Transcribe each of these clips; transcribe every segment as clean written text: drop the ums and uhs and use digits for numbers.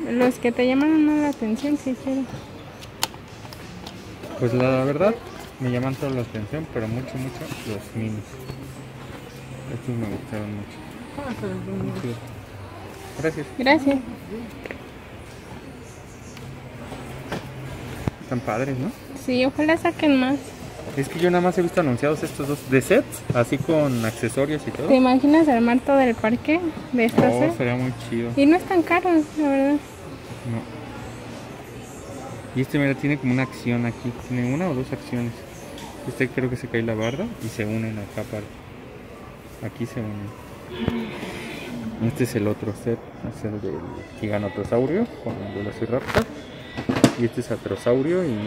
Los que te llaman más la atención, sí, sí. Pues la verdad, me llaman toda la atención, pero mucho los minis. Estos me gustaron mucho. Sí. Gracias. Gracias. Están padres, ¿no? Sí, ojalá saquen más. Es que yo nada más he visto anunciados estos dos de sets, así con accesorios y todo. ¿Te imaginas armar todo el parque de estos sets? Sería muy chido. Y no es tan caro, la verdad. No. Y este, mira, tiene como una acción aquí. Tiene una o dos acciones. Este creo que se cae la barda y se unen acá aparte. Aquí se unen. Este es el otro set. Es el del Gigantosaurio con el Velociraptor. Y este es Atrosaurio y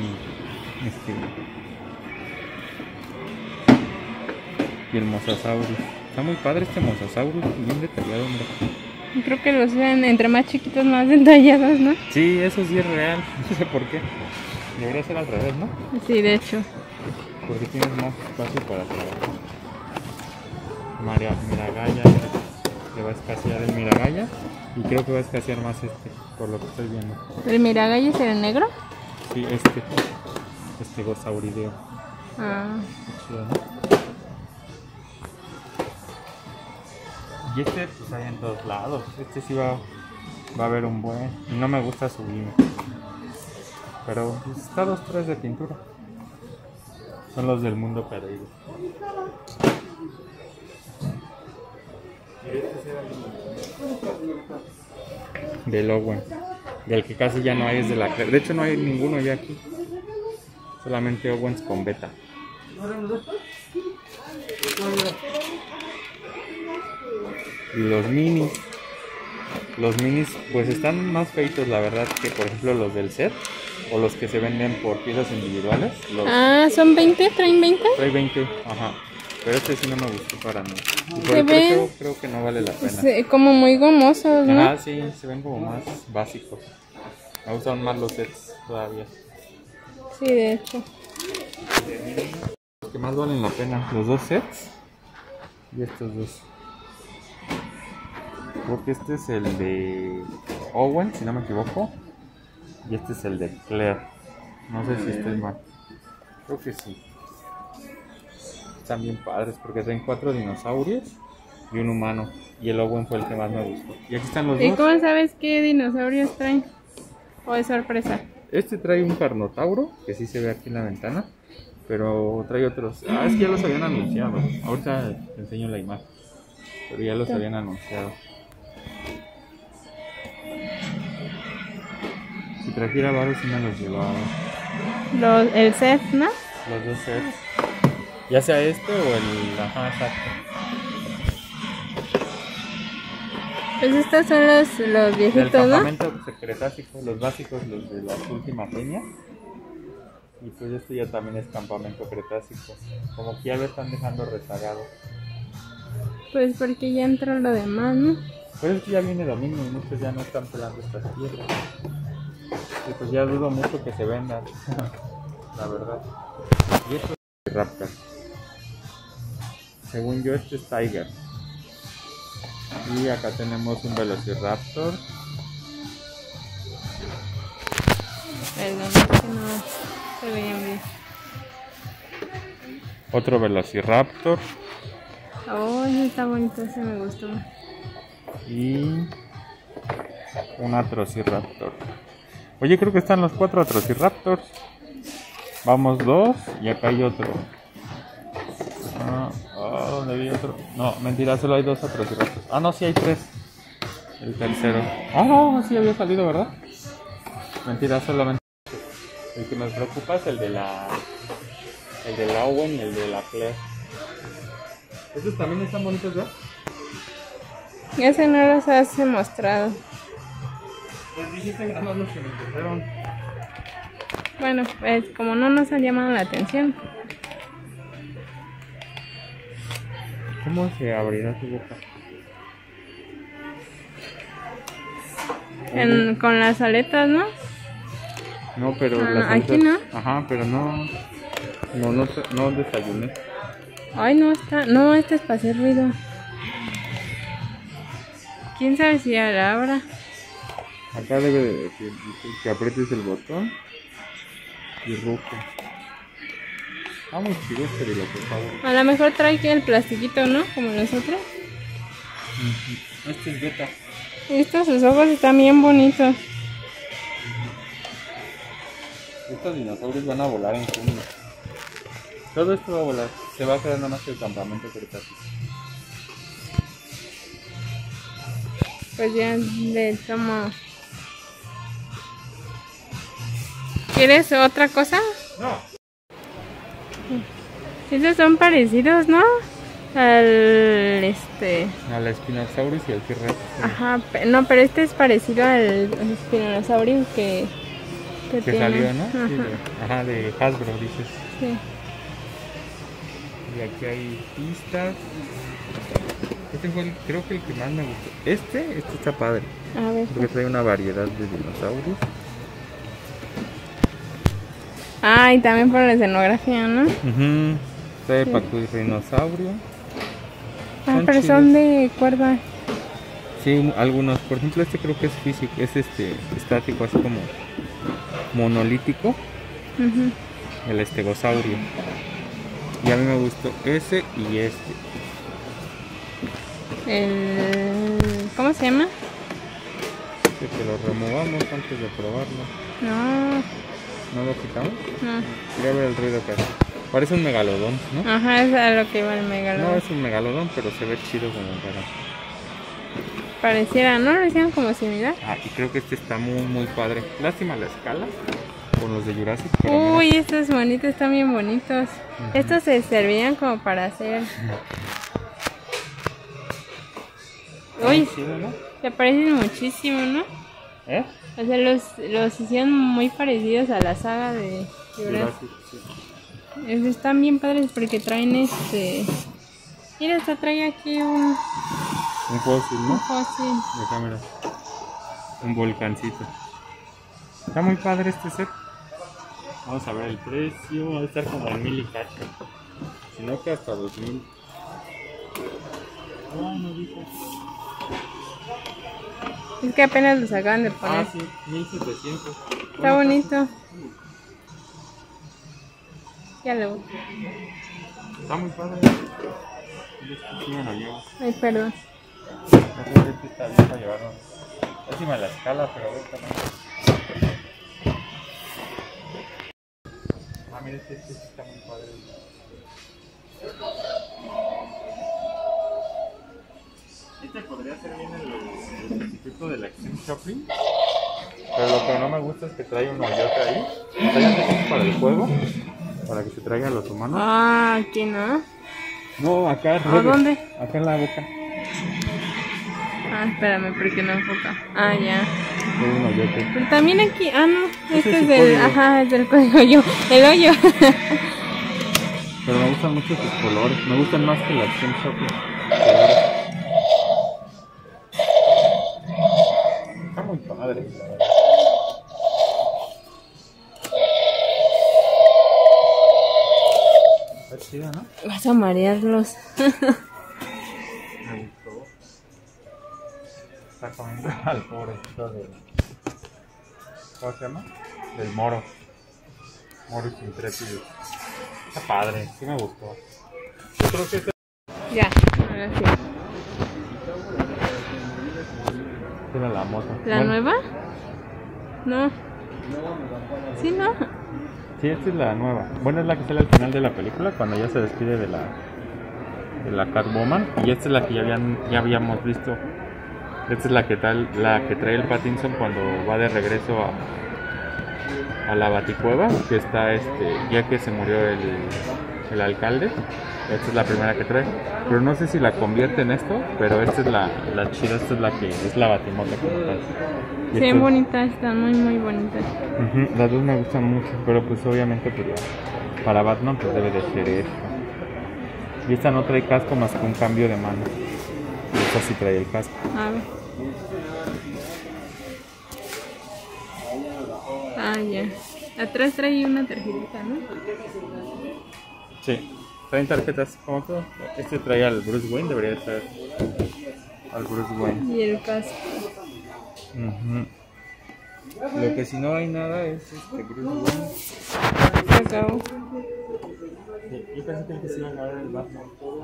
y el Mosasaurus. Está muy padre este Mosasaurus, bien detallado, mira. Creo que los ven entre más chiquitos, más detallados, ¿no? Sí, eso sí es real. No sé por qué. Debería ser al revés, ¿no? Sí, de hecho. Porque tienes más espacio para trabajar. Miragaya, que va a escasear el Miragaya. Y creo que va a escasear más por lo que estoy viendo. ¿El Miragaya es el negro? Sí, este Gosaurideo. Ah. Qué chido, ¿no? Y este pues hay en todos lados. Este sí va a haber un buen. Y no me gusta subirme. Pero pues, está 2-3 de pintura. Son los del mundo perdido. Del Owen. Del que casi ya no hay es de la. De hecho no hay ninguno ya aquí. Solamente Owens con beta. Y los minis. Los minis pues están más feitos la verdad que por ejemplo los del set. O los que se venden por piezas individuales. ¿Son 20? ¿Traen 20? Trae 20, ajá. Pero este sí no me gustó para nada. Y por el precio creo que no vale la pena. Como muy gomosos, ¿no? Ah, sí, se ven como más básicos. Me gustan más los sets todavía. Sí, de hecho. Los que más valen la pena, los dos sets y estos dos. Creo que este es el de Owen, si no me equivoco. Y este es el de Claire. No sé si estoy mal. Creo que sí. Están bien padres porque traen 4 dinosaurios y un humano. Y el Owen fue el que más me gustó. Y aquí están los dos. ¿Y cómo sabes qué dinosaurios traen? ¿O es sorpresa? Este trae un Carnotauro, que sí se ve aquí en la ventana. Pero trae otros. Ah, es que ya los habían anunciado. Ahorita te enseño la imagen. Pero ya los habían anunciado. Si trajera varios sí me los llevaba. El set, ¿no? Los dos sets. Ya sea este o el... Ajá, exacto. Pues estos son los viejitos, del ¿no? campamento cretácico, los básicos, los de la última peña. Y pues esto ya también es campamento cretácico. Como que ya lo están dejando rezagado. Pues porque ya entró lo demás, ¿no? Pues es que ya viene domingo y muchos ya no están pelando estas piedras. Y pues ya dudo mucho que se vendan. La verdad. Y esto es Raptor. Según yo este es Tiger. Y acá tenemos un Velociraptor. Perdón, es que no se veían bien. Otro Velociraptor. Oh, ese está bonito, ese me gustó. Y un Atrociraptor. Oye, creo que están los 4 Atrociraptors. Vamos 2 y acá hay otro. ¿Dónde vi otro? No, mentira, solo hay 2 Atrociraptors. Ah, no, sí hay 3. El tercero. No, sí había salido, ¿verdad? Mentira, solamente. El que nos preocupa es el de la Owen y el de la Claire. Estos también están bonitos, ¿verdad? Ese no los has mostrado. Pues dijiste que nada más los que me interesaron. Bueno, pues como no nos han llamado la atención. ¿Cómo se abrirá tu boca? Con las aletas, ¿no? No, pero aquí no. Ajá, pero no desayuné. Ay, no está. No, este es para hacer ruido. ¿Quién sabe si ahora? Acá debe de que aprietes el botón y rojo. Ah, muy chido este dilopizador. A lo mejor trae que el plastiquito, ¿no? Como los otros. Este es beta. Estos, sus ojos están bien bonitos. Estos dinosaurios van a volar en junio. Todo esto va a volar. Se va a quedar nada más que el campamento Cretácico. Pues ya le tomo. ¿Quieres otra cosa? No. Estos son parecidos, ¿no? Al Al Spinosaurus y al T-Rex. Ajá, no, pero este es parecido al Spinosaurus que Que salió, ¿no? Sí, de Hasbro, dices. Sí. Y aquí hay pistas. Este fue creo que el que más me gustó. Este está padre. A ver. Porque trae una variedad de dinosaurios. Ah, y también por la escenografía, ¿no? Trae Pacuirrinosaurio. Ah, pero son de cuerda. Sí, algunos. Por ejemplo, este creo que es físico, es estático, así como monolítico. El estegosaurio. Y a mí me gustó ese y este. ¿Cómo se llama? Que lo removamos antes de probarlo. No. ¿No lo quitamos? No. Quería ver el ruido que hace. Parece un megalodón, ¿no? Ajá, es a lo que iba el megalodón. No es un megalodón, pero se ve chido como para... Pareciera, ¿no? Lo hicieron como similar. Ah, y creo que este está muy padre. Lástima la escala con los de Jurassic. Uy, estos bonitos, están bien bonitos. Estos se servían como para hacer... Uy, chido, ¿no? se parecen muchísimo, ¿no? ¿Eh? O sea, los hicieron muy parecidos a la saga de Jurassic. Sí. Están bien padres porque traen Mira, hasta trae aquí un fósil, ¿no? un fósil. De cámara. Un volcancito. Está muy padre este set. Vamos a ver el precio. Va a estar como en 1000 y cacho. Si no que hasta 2000. No dice. Es que apenas los acaban de poner. Ah, sí, 1700. Está bonito. Ya lo voy. Está muy padre. Sí me lo llevo. Ay, perdón. Este está bien para llevarlo. Lástima la escala, pero a ver también. Ah, mira, este está muy padre. Este podría ser bien el instituto de la Extreme Shopping. Pero lo que no me gusta es que trae un hoyote ahí. ¿Trae para el juego? Para que se traigan los humanos. Ah, aquí no. No, acá. ¿A dónde? Acá en la boca. Ah, espérame, porque no enfoca. Ah, ya. Hay un hoyote. Pero también aquí. Ah, no. Este es el del. código. Ajá, es del código. El hoyo. Pero me gustan mucho sus colores. Me gustan más que la Extreme Shopping. Está muy padre. Está chida, ¿no? Vas a marearlos. Me gustó. Está comiendo al pobrecito del... ¿Cómo se llama? Del Moro. Morus Intrépido. Está padre, sí me gustó. Yo creo que este... Ya, ahora sí. Tiene la moto. ¿La nueva? No. Sí, no. Sí, esta es la nueva. Bueno, es la que sale al final de la película, cuando ya se despide de la Catwoman. Y esta es la que ya habíamos visto. Esta es la que trae el Pattinson cuando va de regreso a la Baticueva, que está ya que se murió el alcalde. Esta es la primera que trae. Pero no sé si la convierte en esto, pero esta es la chida, esta es la que es la Batimota como tal. Se ven bonitas, están muy bonitas. Las dos me gustan mucho, pero pues obviamente pues para Batman pues debe de ser esto. Y esta no trae casco más que un cambio de mano. Esta sí trae el casco. A ver. Ah, ya. Atrás trae una tarjetita, ¿no? Sí, traen tarjetas como todo. Este trae al Bruce Wayne, debería traer al Bruce Wayne. Y el casco. Lo que si no hay nada es Bruce Wayne. Se acabó. Sí, yo pensé que se iba a acabar el Batman.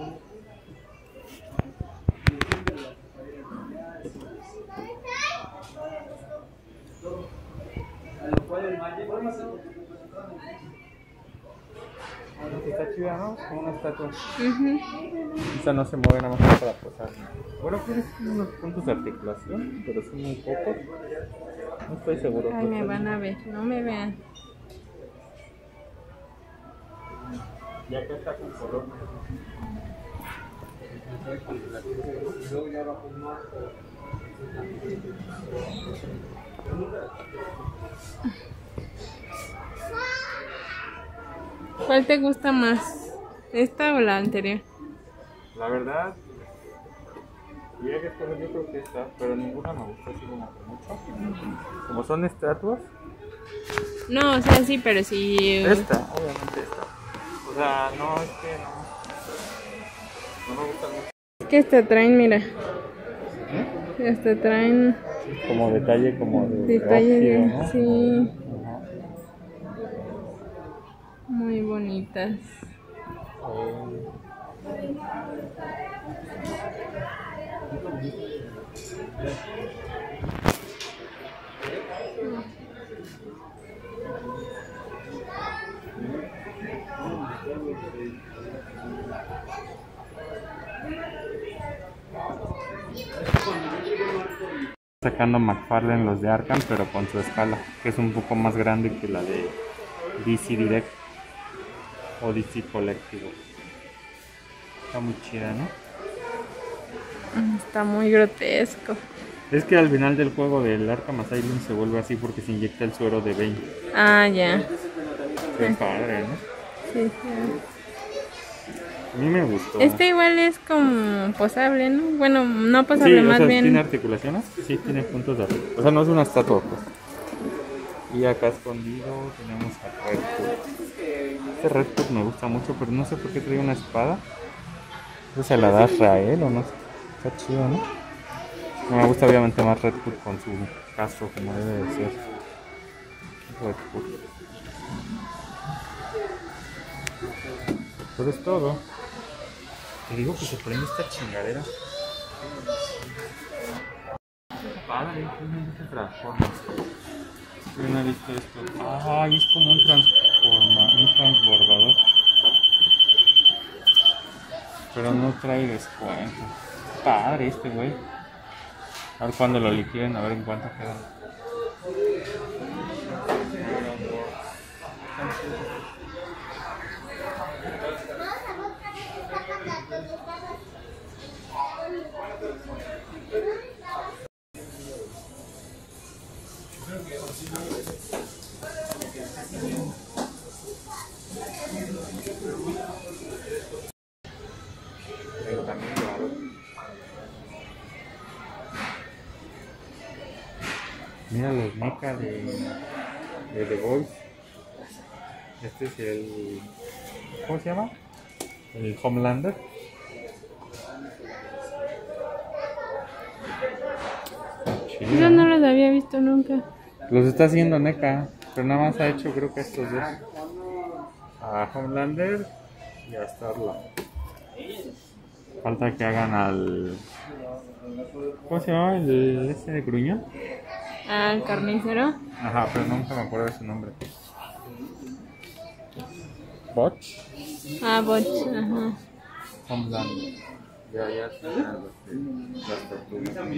Está chida, ¿no? Como una estatua. Quizá no se mueve nada más para posar. Bueno, pues tiene unos puntos de articulación, pero son muy pocos. No estoy seguro. Ay, me van a ver, no me vean. Ya que está con color. ¿Cuál te gusta más? ¿Esta o la anterior? La verdad, diría que escoger yo creo que esta, pero ninguna me gusta así como que mucho. Como son estatuas. No, o sea, sí, pero sí. Esta, obviamente esta. O sea, no es que no me gusta mucho. Es que hasta traen, mira. Hasta traen Como detalle, como de detalle de. óxido, ¿no? Sí. Ajá. Muy bonitas. Sacando McFarlane los de Arkham, pero con su escala, que es un poco más grande que la de DC Direct o DC Collectible. Está muy chida, ¿no? Está muy grotesco. Es que al final del juego del Arkham Asylum se vuelve así porque se inyecta el suero de Bane. Ah, ya. Qué padre, ¿no? Sí, sí. A mí me gustó. Este igual es como posable, ¿no? Bueno, no posable, Sí, más o sea, bien. ¿tiene articulaciones? Sí, tiene puntos de articulación. O sea, no es una estatua, pues. Y acá escondido tenemos a Red Hood. Este Red Hood me gusta mucho, pero no sé por qué trae una espada. No sé, se la da a Rael o no sé. Está chido, ¿no? No me gusta obviamente más Red Hood con su casco como debe de ser. Red Hood. Pero es todo. Te digo que se prende esta chingadera. Padre, ¿cómo se transforma? Yo no he visto esto. Ay, es como un transbordador. Pero no trae descuento. Padre este güey. A ver cuando lo liquiden, a ver en cuánto quedan. Mira los mecha de The Voice. Este es el... ¿Cómo se llama? El Homelander. Yo no los había visto nunca. Los está haciendo NECA, pero nada más ha hecho creo que estos dos. A Homelander y a Starla. Falta que hagan al... ¿Cómo se llama? ¿El ese de Gruñón? Ah, el carnicero. Ajá, pero nunca me acuerdo de su nombre. ¿Botch? Ah, Botch, ajá. Homelander. Ya están las tortugas.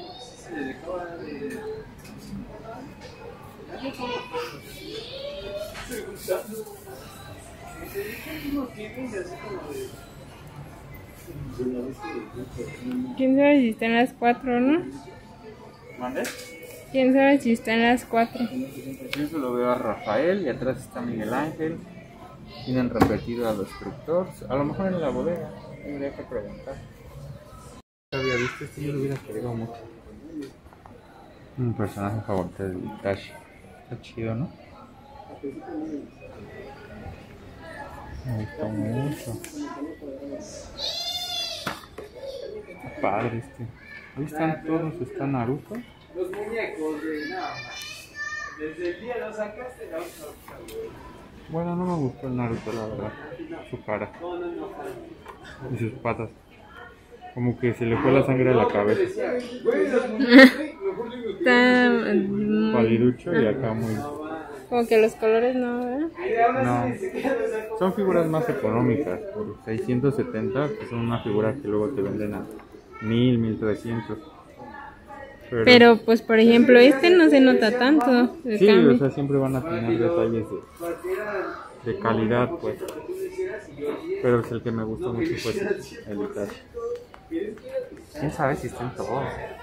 ¿Quién sabe si está en las 4, no? ¿Mande? ¿Quién sabe si está en las 4? Yo solo veo a Rafael y atrás está Miguel Ángel. Tienen repetido al destructor. A lo mejor en la bodega. Tendría que preguntar. Había visto esto, yo lo hubiera querido mucho. Mi personaje favorito es Itachi. Está chido, ¿no? Me gusta mucho. Está padre este. Ahí están todos, está Naruto. Los muñecos de nada más. Bueno, no me gustó el Naruto, la verdad. Su cara. Y sus patas. Como que se le fue la sangre a la cabeza. Está Paliducho y acá muy... como que los colores no, ¿verdad? No. Son figuras más económicas. Por 670, que son una figura que luego te venden a 1000, 1300. Pero pues por ejemplo este no se nota tanto el sí, cambio. o sea, siempre van a tener detalles de calidad, pues. Pero es el que me gustó mucho, pues, el Itachi. ¿Quién sabe si están todos?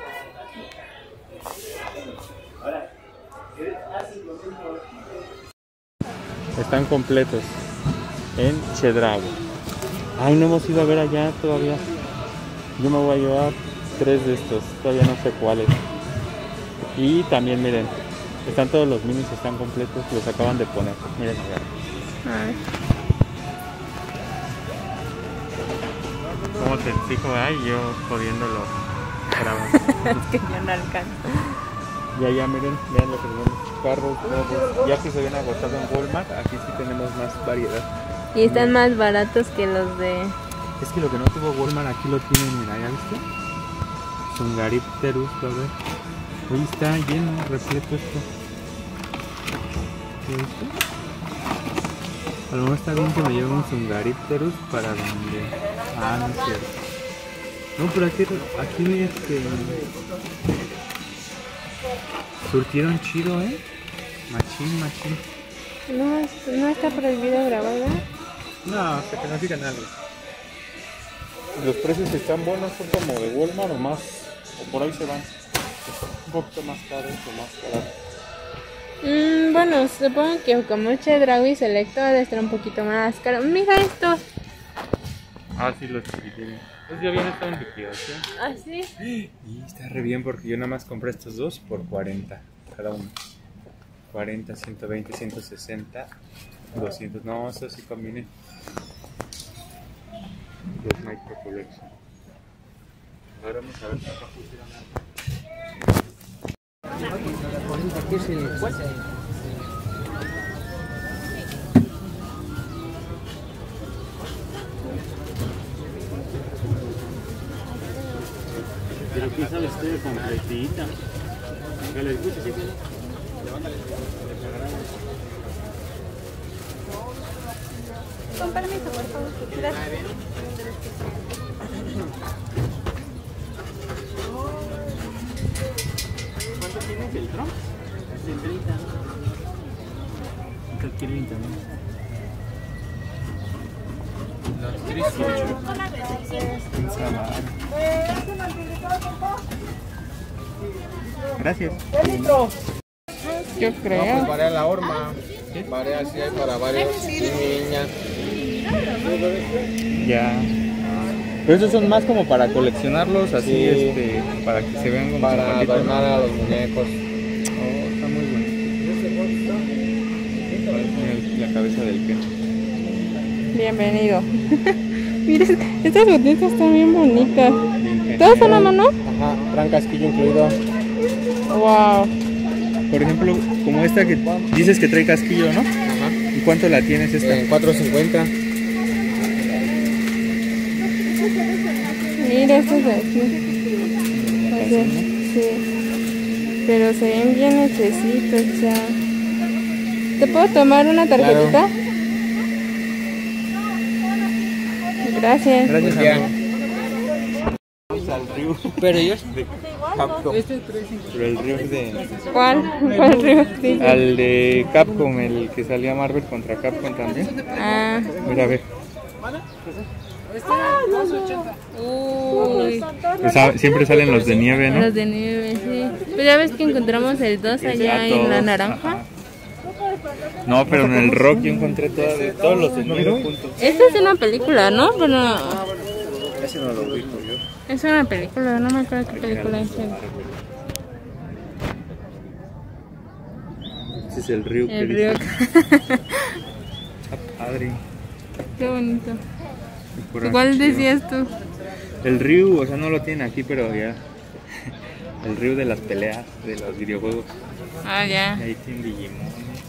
Están completos en Chedraui. Ay, no hemos ido a ver allá todavía. Yo me voy a llevar 3 de estos, todavía no sé cuáles. Y también miren, están todos los minis, están completos, los acaban de poner. Miren acá. A ver. ¿Cómo te fijo? Ay, yo jodiéndolo grabando. Es que yo no alcanzo. Y allá miren, vean lo que tenemos. Carros nuevos. Ya que se habían agotado en Walmart, aquí sí tenemos más variedad. Y están más baratos que los de... Es que lo que no tuvo Walmart aquí lo tienen, mira, ¿ya viste? Sungaripterus, a ver. Hoy está lleno, repleto esto. ¿Ya viste? A lo mejor está bien que me lleve un Sungaripterus para donde... Ah, no es cierto. No, pero aquí surtieron chido, machín. No está prohibido grabar, ¿verdad? No, hasta que no digan algo. Los precios están buenos, son como de Walmart o más, o por ahí se van. Un poquito más caros o más baratos. Bueno, supongo que como Chedraui Selecto debe estar un poquito más caro. Mira estos. Ah, sí, los chiquitines. Pues ya viene todo en liquidación. ¿Ah, sí? Y está re bien porque yo nada más compré estos dos por 40 cada uno. 40, 120, 160, 200. No, eso sí conviene. Los Micro Collection. Ahora vamos a ver si acá pusieron pero quién sabe usted completita. Que les guste, sí, Con permiso, por favor. Gracias. ¿Cuánto tienes el Trump? Es de 30. ¿Cuánto quieren también? Los 38. Gracias. Yo creo. Pues varía la horma, varía si hay para varios niñas. Ya. Pero esos son más como para coleccionarlos, así, Sí. para que se vean como Para zapatitos, adornar ¿no? a los muñecos. Oh, está muy bueno. Parece la cabeza del Ken. Bienvenido. Mira, estas botitas están bien bonitas. ¿Todas son a mano? Ajá, traen casquillo incluido. Wow. Por ejemplo, como esta que dices que trae casquillo, ¿no? Ajá. ¿Y cuánto la tienes esta? En 4.50. Mira estos de aquí. O sea, sí. Pero se ven bien hechecitos ya. ¿Te puedo tomar una tarjetita? Claro. Gracias. Gracias, Ya. amigo. Vamos al río. Pero ellos. De Capcom. Pero el río es de... ¿Cuál río? Sí. Al de Capcom, el que salía Marvel contra Capcom también. Ah. Mira, a ver. Uy. Pues, siempre salen los de nieve, ¿no? Los de nieve, sí. Pues ya ves que encontramos el 2 allá en la naranja. Ajá. No, pero en el rock yo encontré todos los de nieve juntos. Esta es una película, ¿no? Pero Ese no lo ubico yo. es una película, no me acuerdo qué película es. Ese es el río que El dice. río. Padre. Qué bonito. Por ¿Cuál aquí, decías tú? El río, o sea, no lo tienen aquí, pero ya. El río de las peleas de los videojuegos. Ah, ya. Ahí tienen Digimon.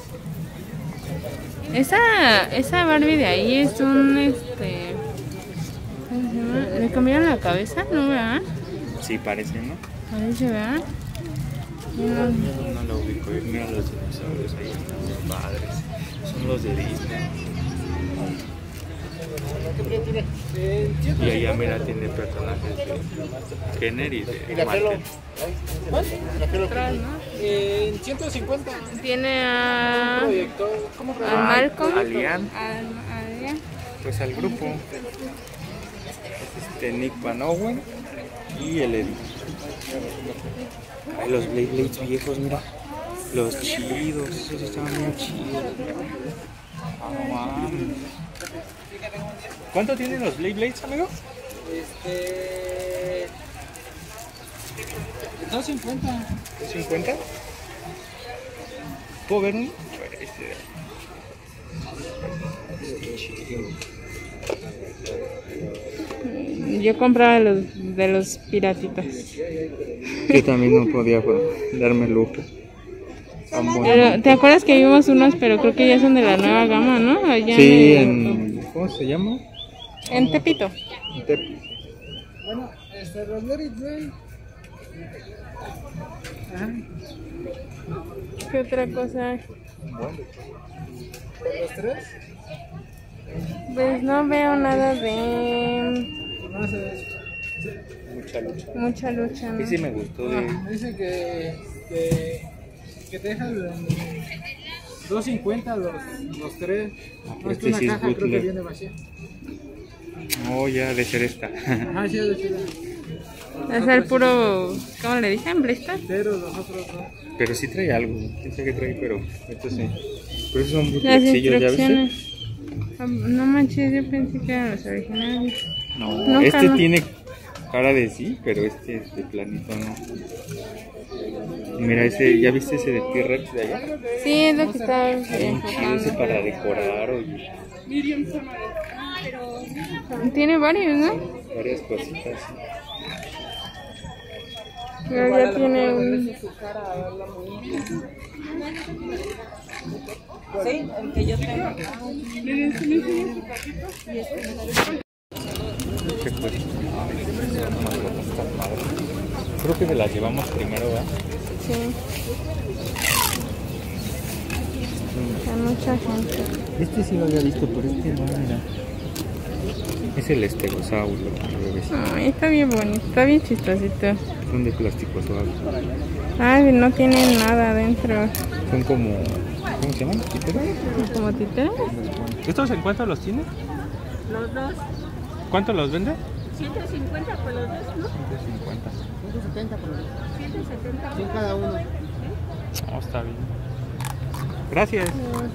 Esa Barbie de ahí es un, ¿cómo se llama? ¿Le cambiaron la cabeza? ¿No, verdad? Sí, parece, ¿no? Parece, ¿verdad? No lo ubico. Mira los dinosaurios ahí, están muy padres. Son los de Disney. Y allá, mira, tiene personajes de Kenner y de Marvel. Atrás, ¿no? En 150. Tiene a ¿Cómo Malcolm. A Lian. A Lian. Pues al grupo. Es Nick Van Owen y el Eddie. Ay, los Blade Blades viejos, mira. Los chidos, esos estaban bien chidos. Ah, mames. ¿Cuánto tienen los Blade Blades, amigo? 250. ¿250? ¿Puedo ver uno? Yo compraba de los piratitas. Yo también no podía darme lujo. Pero, ¿te acuerdas que vimos unos, pero creo que ya son de la nueva gama, ¿no? Allá Sí, en... ¿Cómo se llama? en Tepito. Bueno, los Let It Rain. ¿Qué otra cosa hay? ¿Los tres? Pues no veo nada de mucha lucha, ¿no? Sí, sí me gustó. De... Dice que te dejan 250 los tres. No, es que una sí es caja creo que bootleg. viene vacía. Oh, ya ha de ser esta. Ah, sí, de ser. Es el puro, ¿cómo le dicen? ¿Blister? Pero los otros no. Pero sí trae algo. Quién sabe qué trae, pero esto sí. Pero esos son Las bootlegcillos, ¿ya viste? instrucciones. No manches, yo pensé que eran los originales. No, Nunca, este no. tiene cara de sí, pero este de planito no. Y mira ese, ¿ya viste ese de T-Rex de allá? Sí, es lo que estaba Bien chido ese enfocando. para decorar o Tiene varios, ¿no? varias cositas. Pero ya tiene un... Sí, el que yo tengo. ¿Qué cuesta? Creo que se las llevamos primero, ¿verdad? Sí. Hay mucha gente. Este sí lo había visto, pero este no, mira. Es el estegosaurio, bebecito. Ay, está bien bonito, está bien chistosito. Son de plástico suave. Ay, no tienen nada adentro. Son como... ¿Cómo se llaman? ¿Títeres? ¿Como títeres? ¿Estos en cuánto los tiene? Los dos. ¿Cuánto los vende? 150 por los dos, ¿no? 150. 170 por los 170. 100 cada uno. Oh, está bien. Gracias.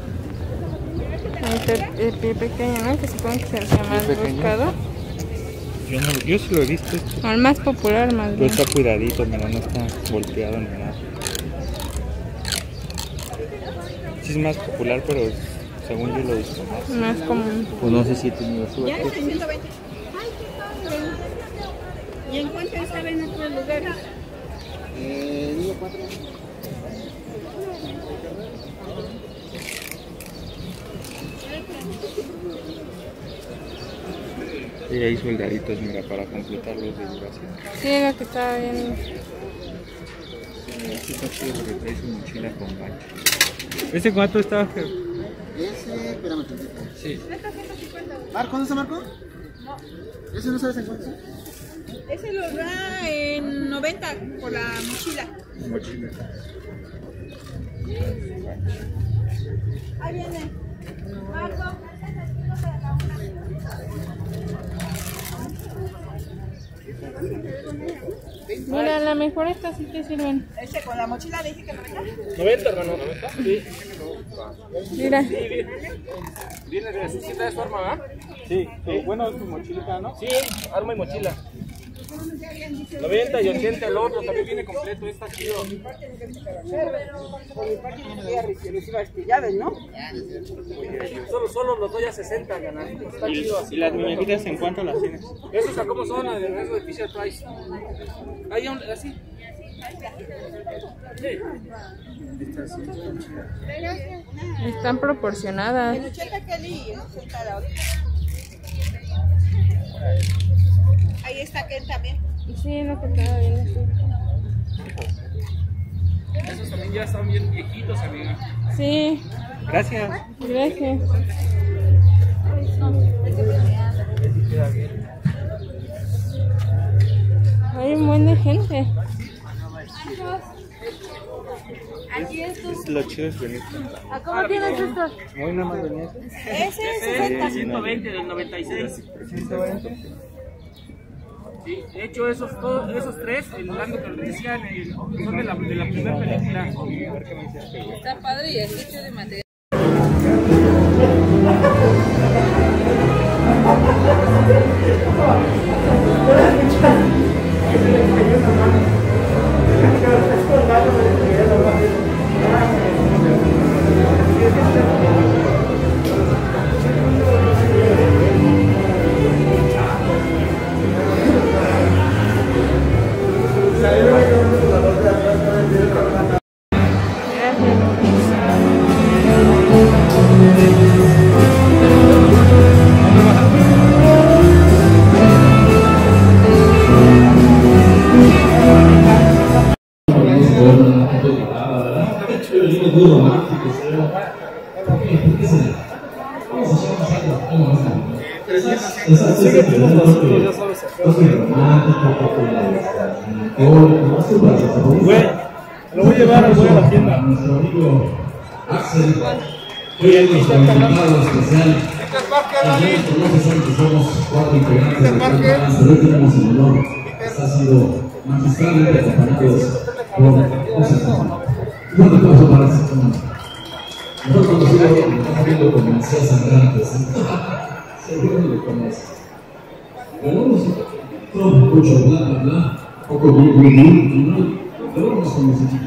El pie pequeño, ¿no? Que supongo que es el que más pequeño. buscado. Yo sí lo he visto. O el más popular, más Pero bien. está cuidadito, mira, no está golpeado ni nada. Sí es más popular, pero según yo lo he visto más. Más común. Pues no sé si he tenido Ya suerte. está en 120. Ay, qué padre. ¿Y en cuánto estaba en otros lugares? Digo 4. Y hay soldaditos, mira, para completar los de duración. Sí, es lo que estaba viendo. Este está chido porque trae su mochila con gancho. ¿Este cuánto está? Ese, espérame tantito. Sí. ¿Marco? ¿Dónde está Marco? No. ¿Ese no sabes en cuánto? Ese lo da en 90 por la mochila. Mochila. Ahí viene. Marco. Mira, a lo mejor estas sí te sirven. Ese con la mochila dije que 90. 90, hermano. 90. Sí. Mira. Viene de su forma, ¿verdad? Sí. Bueno, es tu mochilita, ¿no? Sí, arma y mochila. 90 y 80 el otro, también viene completo, está chido. Llaves, ¿no? Solo los doy a 60, ganar. Está chido así. ¿Y las muñequitas en cuánto las tienes? Esos a cómo son, eso de Fisher Price. Ahí así. Están proporcionadas. En 80 Kelly y en 80 la otra. Ahí está Ken también. Sí, lo que estaba viendo, sí. Esos también ya están bien viejitos, amiga. Sí, Gracias. gracias. Hay un buen de gente. Lo chido es venir. ¿A cómo tienes estos? Muy nada más venir. Ese es 120 del 96. 120. Sí, de hecho esos tres, el Lando Calrissian, son de la primera película. Está padre y es hecho de material. Lo voy a llevar a la tienda. Nuestro amigo Axel, hoy hay nuestro invitado especial. No saben que somos 4 integrantes de Carpas, pero hoy tenemos el honor. Ha sido magistralmente acompañados por José Juan. Un aplauso para ese tema. Mejor conocido como Mesías Sangrantes. Seguro lo conoces. Pero todo mucho bla bla bla, poco glu, pero vamos con musiquita.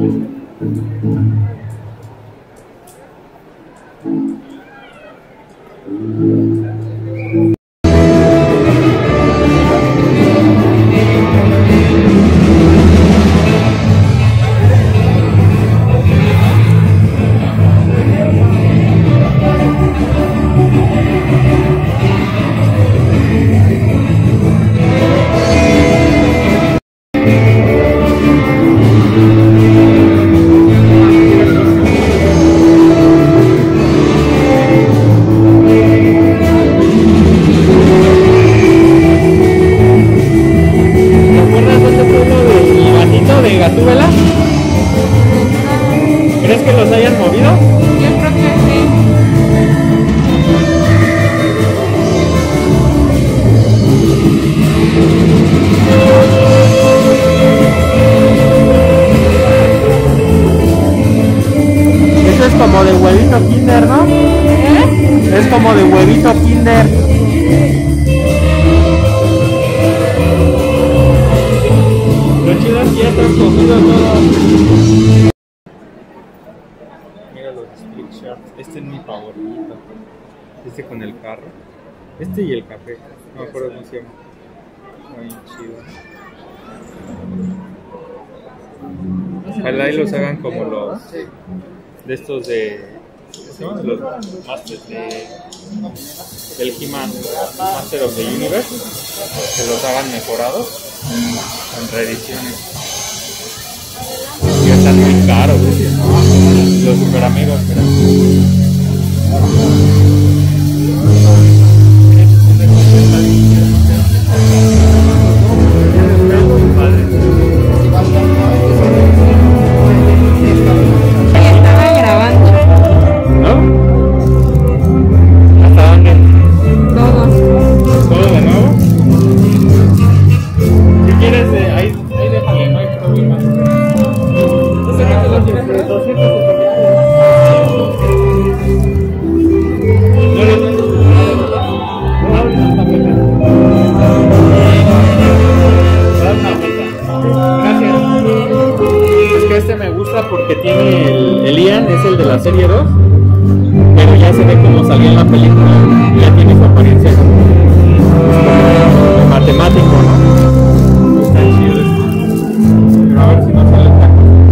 ¿Crees que los hayan movido? Yo creo que sí. Eso es como de huevito Kinder, ¿no? ¿Eh? Es como de huevito Kinder. Lo chido es que ya está escogido todo. Mira los split shirts. Este es mi favorito. Este con el carro. Este y el café. No me acuerdo cómo se llama. Muy chido. Ojalá y los hagan como los de estos de los masters del He-Man Master of the Universe, que los hagan mejorados en reediciones. Y están muy caros los super amigos, Estaba grabando. ¿no? ¿Hasta dónde? Todos. ¿Todo de nuevo? Si quieres, ahí déjale, no hay problema. ¿Este cuánto lo tienes? 270. la serie 2, pero ya se ve cómo salió en la película, ya tiene su apariencia como matemático, ¿no? Está chido esto. Pero a ver si no sale el taco.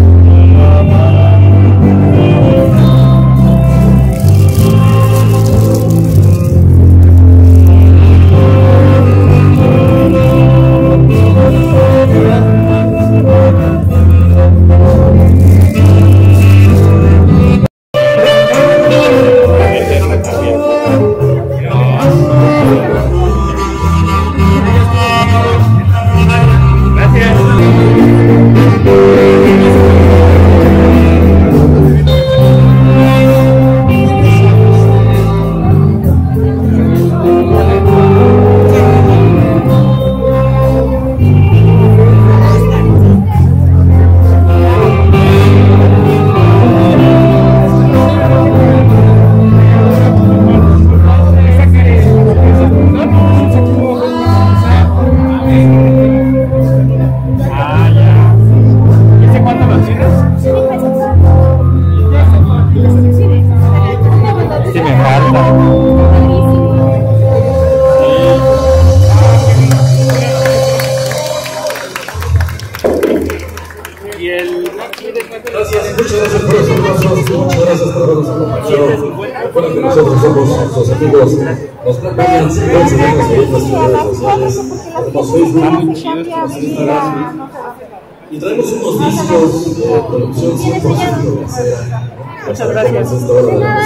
Nosotros somos nuestros amigos, los Black Onions, pueden seguirnos en nuestras redes sociales, tenemos Facebook, Instagram, y traemos unos discos de producción 100% casera. Muchas gracias. Nuestro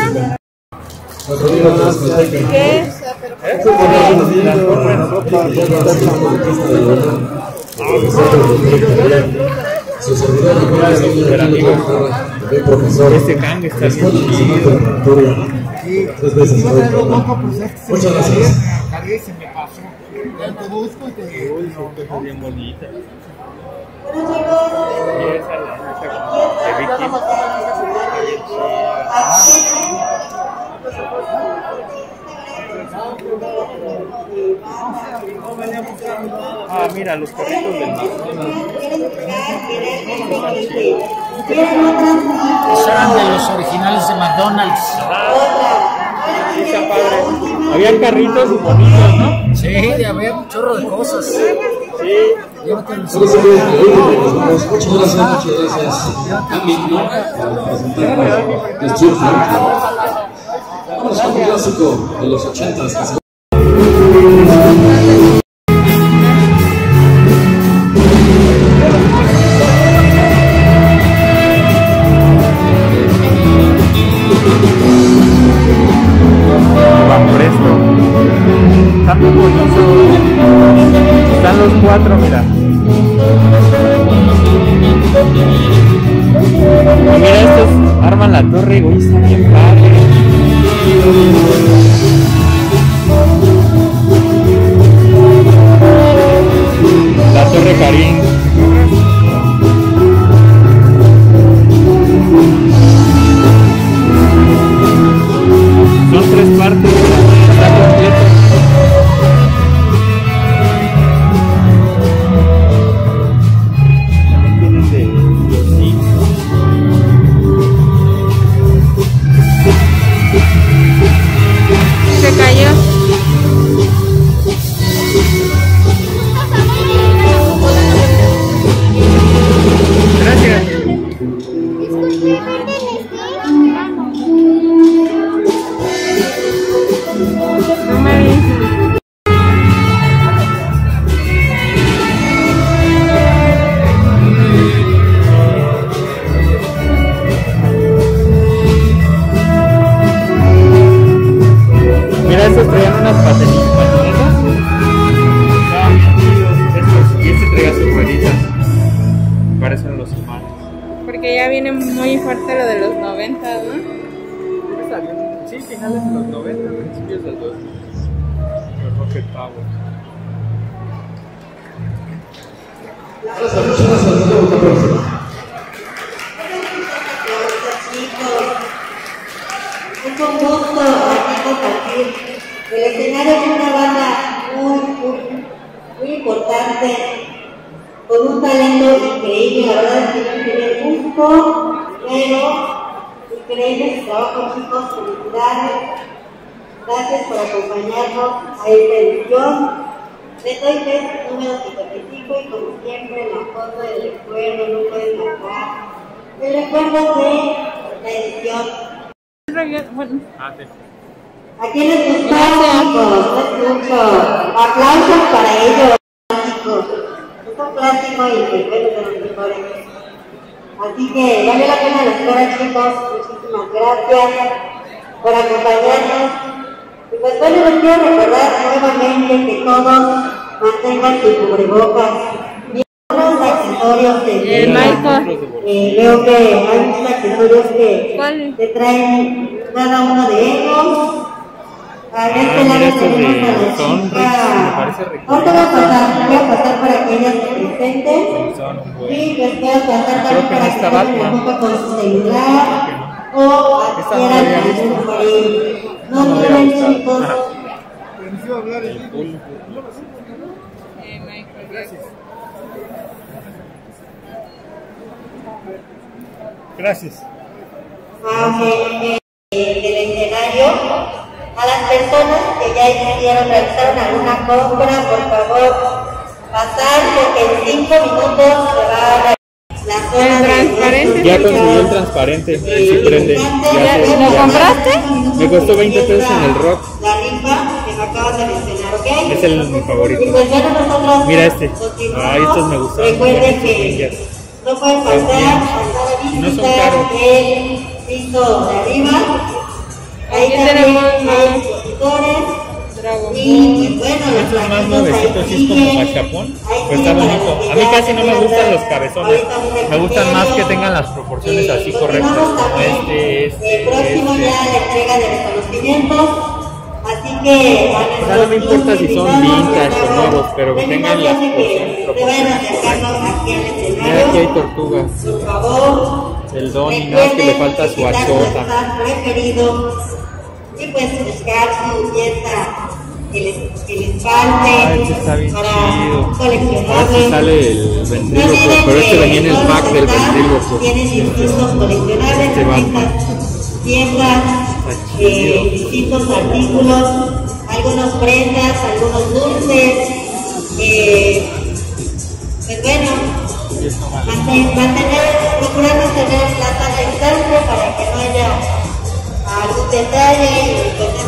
amigo Transmeteca. ¿Qué? Su servidor, el profesor. Este gang está bien chido. 3 veces. Muchas gracias. Bien bonita. Ah, mira, los carritos del Eran de los originales de McDonald's. Sí, está padre. Habían carritos bonitos, ¿no? Sí, había un chorro de cosas. Sí. Muchas gracias. Vamos con un clásico de los 80s. Está muy bonito. Están los 4, mira. Y mira, estos arman la torre, güey, está bien padre. La torre Karim. Son 3 partes, está completo. Se cayó. Gracias. No me dices. Mira, estos traían unas patinetas. Estaban bien chidos estos. Y este traía sus rueditas. Parecen los humanos. Porque ya viene muy fuerte lo de los 90, ¿no? Sí, finales de los 90, principios del 2000. Los Rocket Power. Gracias, muchas gracias. Nos vemos la próxima. Es un gusto aquí compartir. El escenario es una banda muy importante, con un talento increíble. La verdad es que no tiene gusto, pero Increíble su trabajo, chicos. Felicidades. Gracias por acompañarnos a esta edición. Les doy el número 55 y como siempre la foto del recuerdo, no pueden marcar. El recuerdo de la edición. ¿A quién les gustó, chicos? Mucho. Aplausos para ellos, chicos. Es un clásico y que bueno, de los mejores. Así que vale la pena la espera, chicos. Muchísimas gracias por acompañarnos. Y pues bueno, les quiero recordar nuevamente que todos mantengan su cubrebocas. Los accesorios que veo que hay muchos accesorios que te traen cada uno de ellos. A este lado tenemos a la chica. Ahorita voy a pasar para que ellas se presenten. Y les voy a pasar también para que tomen un poco con su celular o adquieran algún por ahí. No olviden, chicos. Gracias. Del escenario, a las personas que ya hicieron, realizaron alguna compra, por favor, pasar porque en 5 minutos se va a la zona transparente. Ya consiguió el transparente, sí prende. ¿Lo compraste? Me costó 20 pesos en el Rock. La rifa que me acabas de mencionar, ¿ok? Es mi favorito. Y pues bueno, nosotros. Mira este. Estos me gustan. Recuerden que no pueden pasar a visitar el piso de arriba. Ahí también hay expositores. Y pues bueno, estos es más nuevecitos, así es como machapón. Pues está bonito. A mí casi no me gustan los cabezones. Me gustan más que tengan las proporciones así correctas. Como el próximo ya la entrega de reconocimientos. Así que no me importa si son vintage o nuevos, pero que tengan las proporciones. Mira, aquí hay tortugas. Por favor. El Donnie, nada más que le falta su achota. Y pues buscar su pieza que les falte está bien para chido. coleccionarlo. A ver si sale el ventrílocuo, pero este venía en el pack del ventrílocuo. Tienen distintos coleccionables, distintas tiendas, distintos artículos, algunos prendas, algunos dulces. Pues bueno, procurar mantener la sana distancia para que no haya algún detalle y pues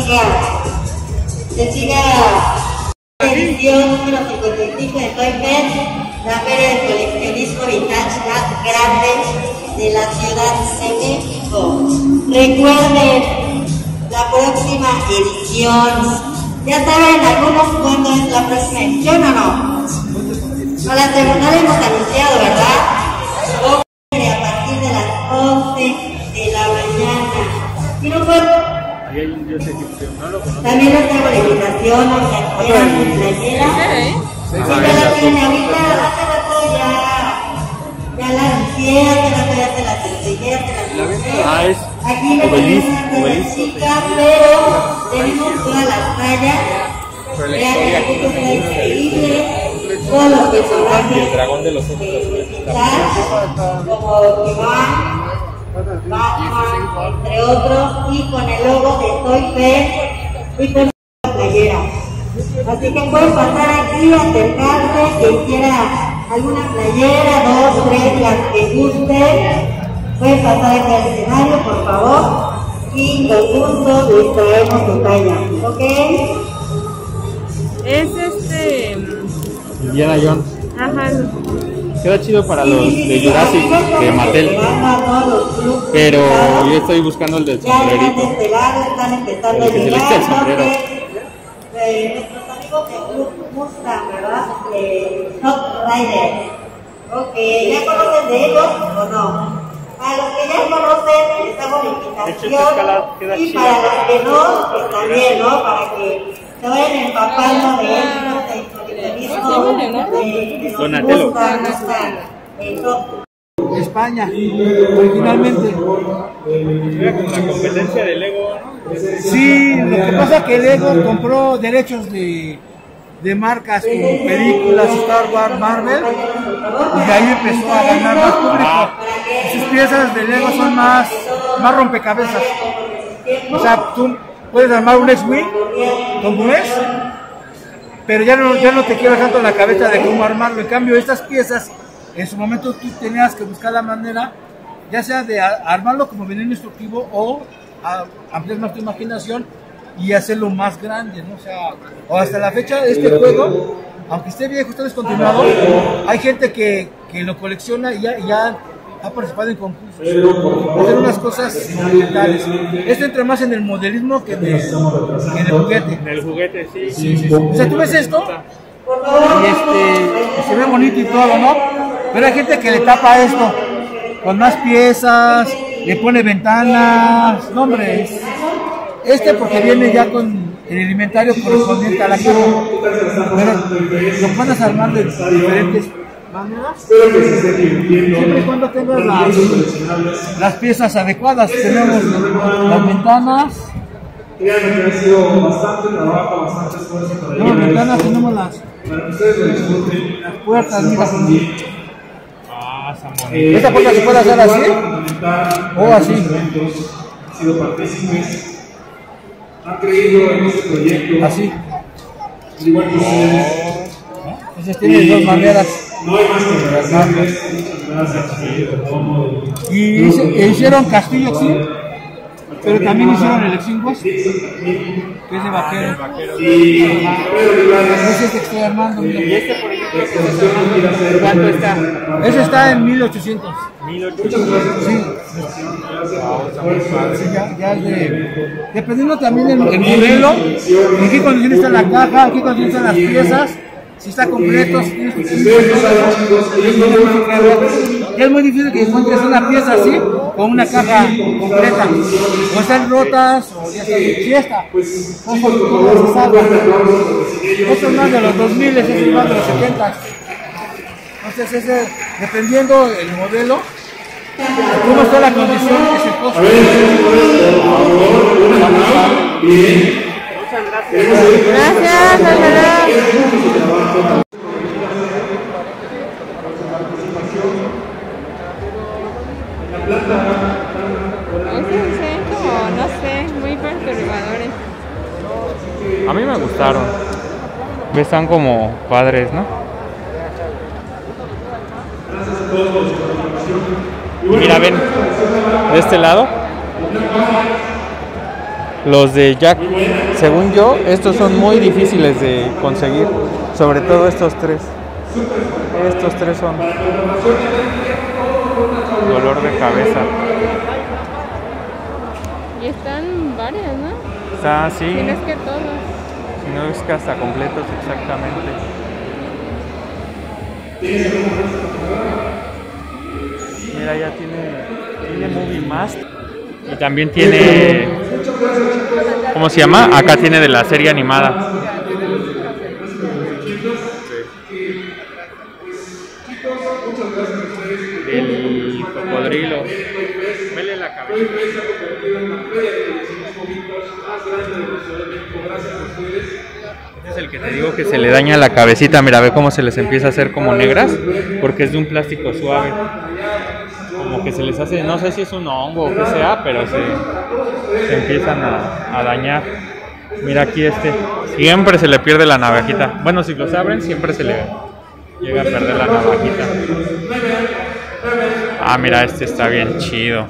esto siga la edición número 55 de Toy Fair, la feria de coleccionismo vintage más grande de la Ciudad de México. Recuerden la próxima edición. Ya saben algunos cuándo es la próxima edición o no. A la segunda la hemos anunciado, ¿verdad? A partir de las 11 de la mañana. Y no puedo. También les tengo la invitación a que adquieran su playera. Sí, ya la tiene ahorita, hace rato ya la anuncié, hace rato ya se las enseñé, se las mostré. Es aquí me ponen una chica, pero tenemos todas las tallas. Vean, esto está increíble. Todos los personajes. Y el dragón de los ojos azules. Como Iván, Batman, entre otros, y con el logo de Toy Fair y con la playera. Así que pueden pasar aquí, acercarse, quien quiera alguna playera, 2, 3, las que gusten. Pueden pasar aquí al escenario, por favor, y con gusto les traemos su talla, ¿ok? Es Indiana Jones. Ajá. Queda chido para los de Jurassic, de Mattel. Pero yo estoy buscando el del sombrerito. El que se le echa el sombrero. Nuestros amigos de Club Mustang, ¿verdad? Hot Rider. Ok, ¿ya conocen de ellos o no? A los que ya conocen les hago la invitación. Y para los que no, pues también, ¿no? Para que se vayan empapando de Donatello. España, originalmente. Era como la competencia de Lego, ¿no? Sí, lo que pasa es que Lego compró derechos de marcas como películas, Star Wars, Marvel, y de ahí empezó a ganar más público. Sus piezas de Lego son más armar rompecabezas. O sea, tú puedes armar un X-Wing como es, pero ya no te quiebra tanto la cabeza de cómo armarlo. En cambio, estas piezas, en su momento tú tenías que buscar la manera, ya sea de armarlo como veneno instructivo o ampliar más tu imaginación y hacerlo más grande, ¿no? O sea, o hasta la fecha este juego, aunque esté viejo, está descontinuado, hay gente que lo colecciona y ya ha participado en concursos, hacer unas cosas sentimentales. Esto entra más en el modelismo que en el juguete. En el juguete, sí. Sí. O sea, tú ves esto y se ve bonito y todo, ¿no? Pero hay gente que le tapa esto con más piezas, le pone ventanas, no, hombre, porque viene ya con el inventario correspondiente a la caja, pero lo puedes armar de diferentes maneras, siempre y cuando tengas las piezas adecuadas. Tenemos las ventanas, las ventanas, tenemos las puertas, mira. Esta puerta se puede hacer así o así. Han creído en este proyecto. Así. Entonces tiene dos maneras. No hay más que agradecerles. Gracias. Y hicieron Castillo Exim, pero también hicieron el Exim West, que es de vaquero. Ese es que estoy armando. Mira. ¿Y este, por ejemplo, cuánto está? Ese está en 1800. 1800. Sí. Sí, ya es de... Dependiendo también del modelo, en qué condiciones está la caja, en qué condiciones están las piezas, si está completo, si tienes ya es muy difícil que encuentres una pieza así con una caja completa. O están rotas, o ya está. Si está, todo se salva. Eso es más de los 2000, eso es más de los 70. Entonces, dependiendo del modelo, cómo está la condición, es el costo. Gracias, Álvaro. Son como, no sé, muy perturbadores. A mí me gustaron. Están como padres, ¿no? Y mira, ven, de este lado, los de Jack, según yo, estos son muy difíciles de conseguir, sobre todo estos tres. Estos tres son dolor de cabeza. Y están varias, ¿no? Está así, Si no es que todos. si no es que hasta completos exactamente. Mira, ya tiene Movie Mask. Y también tiene, ¿cómo se llama? Acá tiene de la serie animada. El cocodrilo. Vele la cabeza. Este es el que te digo que se le daña la cabecita. Mira, ve cómo se les empieza a hacer como negras, porque es de un plástico suave. Como que se les hace, no sé si es un hongo o qué sea, pero se empiezan a dañar. Mira aquí siempre se le pierde la navajita. Bueno, si los abren siempre se le llega a perder la navajita. Ah, mira, este está bien chido.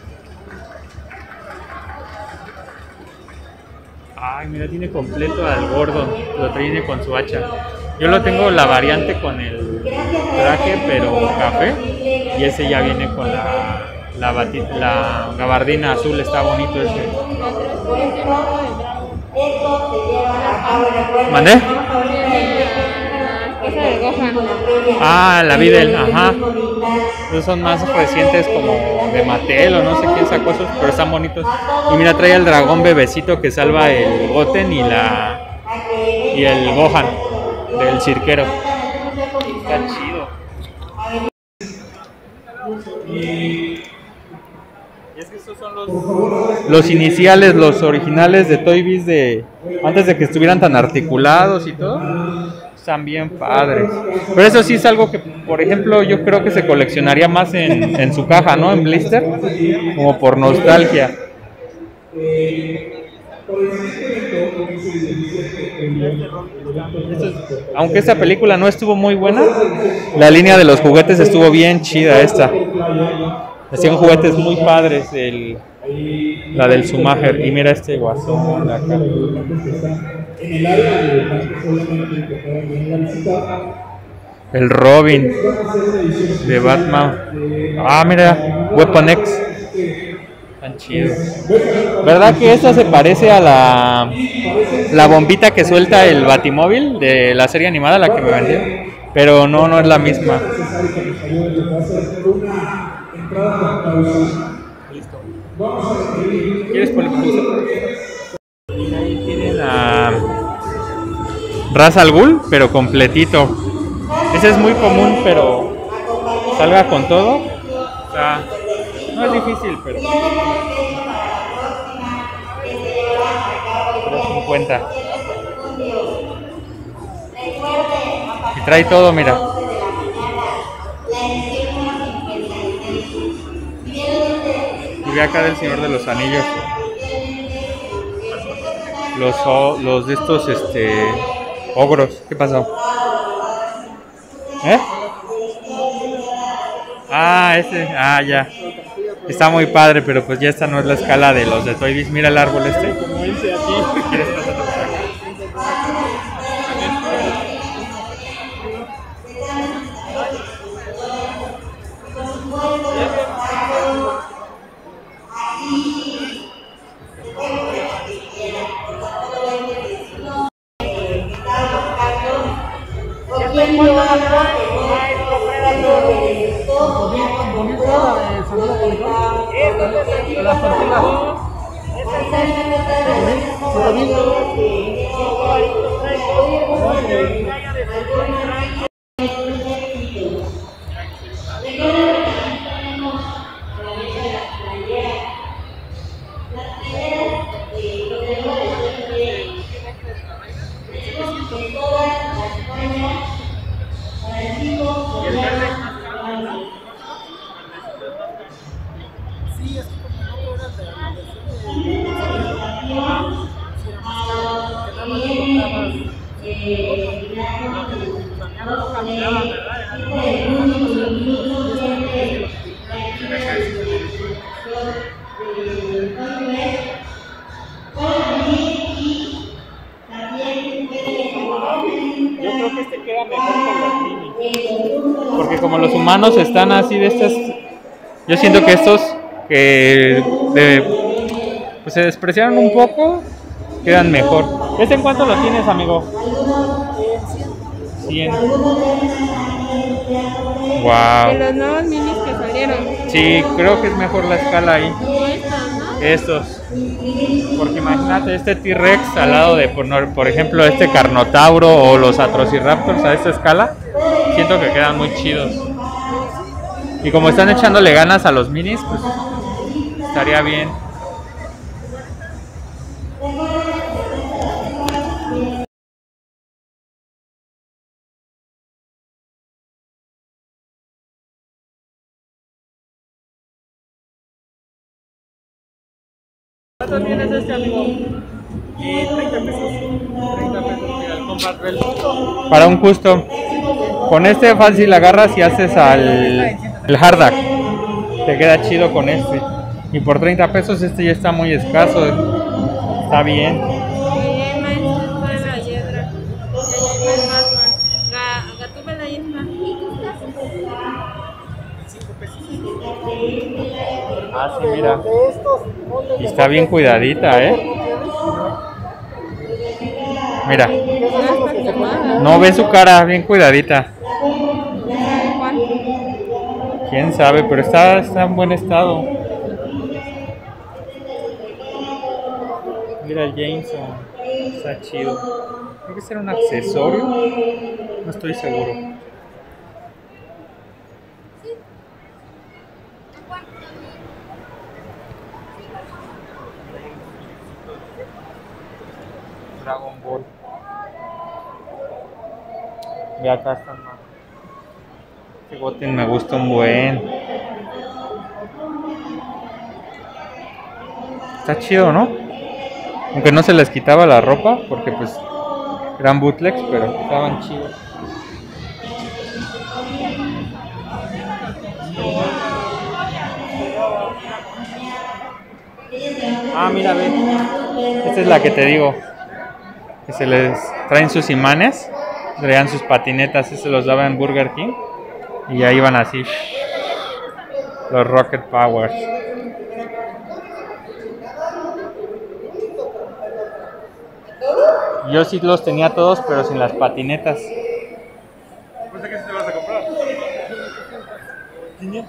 Ay, mira, tiene completo al Gordon, lo tiene con su hacha. Yo lo tengo la variante con el traje, pero café, y ese ya viene con la gabardina azul, está bonito ese. ¿Mandé? Ah, la Videl, ajá. Esos son más recientes, como de Mattel o no sé quién sacó esos, pero están bonitos. Y mira, trae el dragón bebecito que salva el Goten y el Gohan del cirquero. Está chido. Y es que estos son los iniciales, los originales de Toy Biz, de antes de que estuvieran tan articulados y todo. están bien padres. Pero eso sí es algo que, por ejemplo, yo creo que se coleccionaría más en su caja, ¿no? En blister, como por nostalgia. Aunque esta película no estuvo muy buena, la línea de los juguetes estuvo bien chida esta. Hacían juguetes muy padres, la del Schumacher. Y mira este guasón, la cara. El Robin de Batman. Ah, mira, Weapon X. Tan chido. ¿Verdad que esta se parece a la bombita que suelta el Batimóvil de la serie animada, la que me vendió? Pero no es la misma. Listo. ¿Quieres poner pausa? Ahí tienen a Ra's al Ghul, pero completito. Ese es muy común, pero salga con todo. O sea, no es difícil, pero 50. Y trae todo, mira. Y ve acá del Señor de los Anillos. Los de estos, ogros. ¿Qué pasó? ¿Eh? Ah, ese. Ah, ya. Está muy padre, pero pues ya esta no es la escala de los de Toy Biz. Mira el árbol este. Como dice aquí. ¿Quieres pasar? Las tortugas. Yo creo que este queda mejor con los mini. Porque como los humanos están así de estas, yo siento que estos que pues se despreciaron un poco, quedan mejor. ¿Este en cuánto lo tienes, amigo? 100. Wow. De los nuevos minis que salieron. Sí, creo que es mejor la escala ahí. Estos. Porque imagínate este T-Rex al lado de, por ejemplo, este Carnotauro o los Atrociraptors a esta escala. Siento que quedan muy chidos. Y como están echándole ganas a los minis, pues estaría bien. ¿Cuánto tienes este, amigo? Y 30 pesos. 30 pesos, mira, el Combat Bell. Para un custom. Con este fácil agarras y haces el Hardak. Te queda chido con este. Y por 30 pesos este ya está muy escaso. Está bien. Ah, sí, mira. Y está bien cuidadita, Mira. No ve su cara, bien cuidadita. Quién sabe, pero está en buen estado. Mira el Jameson. Está chido. Creo que será un accesorio. No estoy seguro. Dragon Ball. Ve acá están más. Este Goten me gusta un buen. Está chido, ¿no? Aunque no se les quitaba la ropa porque pues eran bootlegs, pero estaban chidos. Ah, mira, ve. Esta es la que te digo. Que se les traen sus imanes, traían sus patinetas, y se los daba en Burger King. Y ahí iban así. Los Rocket Powers. Yo sí los tenía todos, pero sin las patinetas. ¿Cuánto que te vas a comprar? ¿500?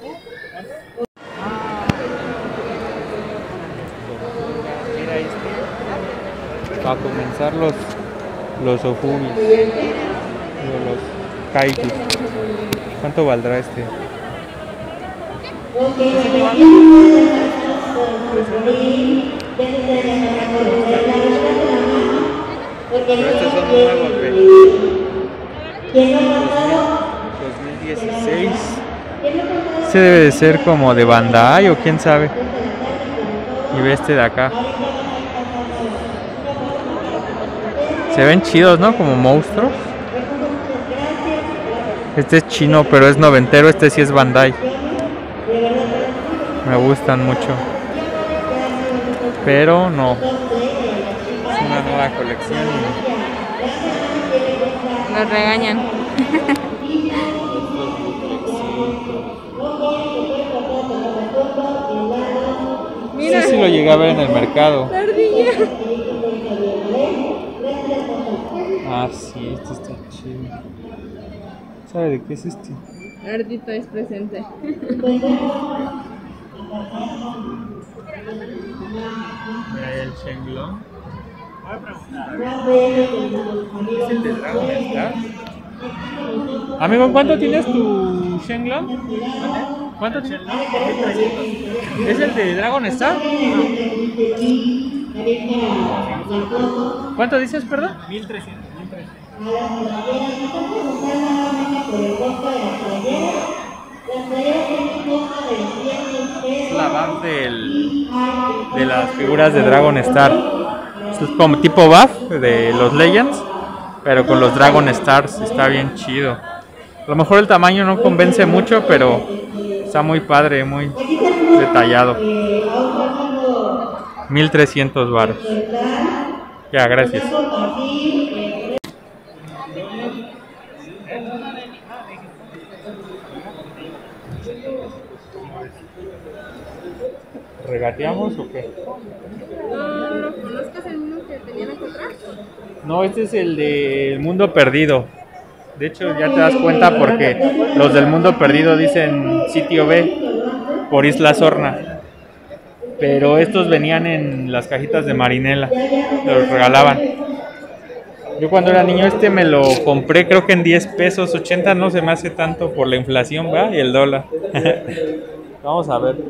Mira este. Para comenzar los Ofumi. Los Kaiju. ¿Cuánto valdrá este? Pero estos son nuevos, güey. 2016. Este debe de ser como de Bandai o quién sabe. Y ve este de acá. Se ven chidos, ¿no? Como monstruos. Este es chino, pero es noventero. Este sí es Bandai. Me gustan mucho. Pero no. Es una nueva colección. Nos regañan. Mira. Sí, sí lo llegué a ver en el mercado. La ardilla. Ah, sí, este está chido. ¿Sabe de qué es este? Ardito es presente. Mira ahí el Shenlong. ¿Es el de Dragon Star? Amigo, ¿cuánto tienes tu Shenlong? ¿Cuánto tienes? ¿Es el de Dragon Star? ¿Cuánto dices, perdón? 1300. Es la base de las figuras de Dragon Star. Es como tipo buff de los Legends, pero con los Dragon Stars. Está bien chido. A lo mejor el tamaño no convence mucho, pero está muy padre, muy detallado. 1300 baros. Ya, gracias. ¿Regateamos o qué? No conozcas el mismo que tenían acá atrás. No, este es el del Mundo Perdido. De hecho, ya te das cuenta porque los del Mundo Perdido dicen sitio B por Isla Sorna. Pero estos venían en las cajitas de Marinela. Los regalaban. Yo cuando era niño este me lo compré creo que en 10 pesos. 80 no se me hace tanto por la inflación, ¿va? Y el dólar. Vamos a ver.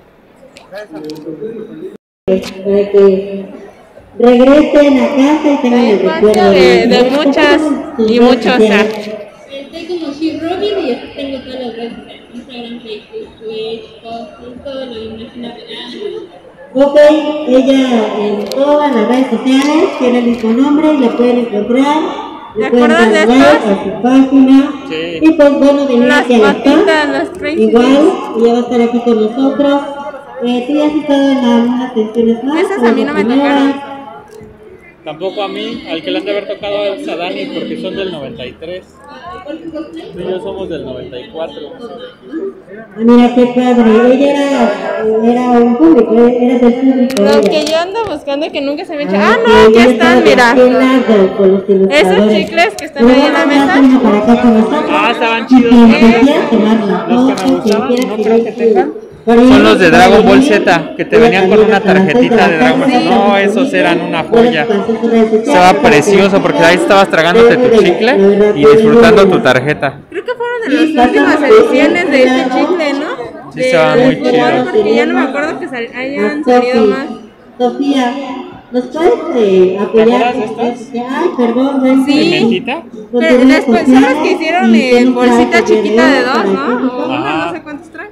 Para que regresen a casa y tengan el recuerdo de muchas y muchos. Estoy como She Robin y así tengo todas las redes sociales. Instagram, Facebook, Twitch, todo lo imaginable. Ok, ella en todas las redes sociales tiene el mismo nombre y la pueden encontrar. ¿Te acuerdas de estos? A su página. Sí. Y pues bueno, venir Las aquí a la patitas, casa. las crazy. Igual, ella va a estar aquí con nosotros. Tú ya has estado en algunas sesiones más. Esas a mí no me tocaron. Tampoco a mí, al que le han de haber tocado es a Dani porque son del 93. Tú y yo somos del 94. Ah, mira qué padre. Ella era un público, era del público. Lo que yo ando buscando que nunca se me echa. Ah, no, aquí están, mira. Esos chicles que están ahí en la mesa. Ah, estaban chidos. Los que me gustaban, no creo que tengan. Son los de Dragon Ball Z, que te venían con una tarjetita de Dragon Ball Z. No, esos eran una joya. Estaba precioso porque ahí estabas tragándote tu chicle y disfrutando tu tarjeta. Creo que fueron de las últimas ediciones de este chicle, ¿no? Sí, estaban muy chidos. Porque ya no me acuerdo que hayan salido más. Sofía, ¿Nos puedes apoyar? Ay, perdón, ven. Sí. ¿Mentita? Pero después son los que hicieron en bolsita chiquita de 2, ¿no? O una, Ajá. no sé cuántos trae.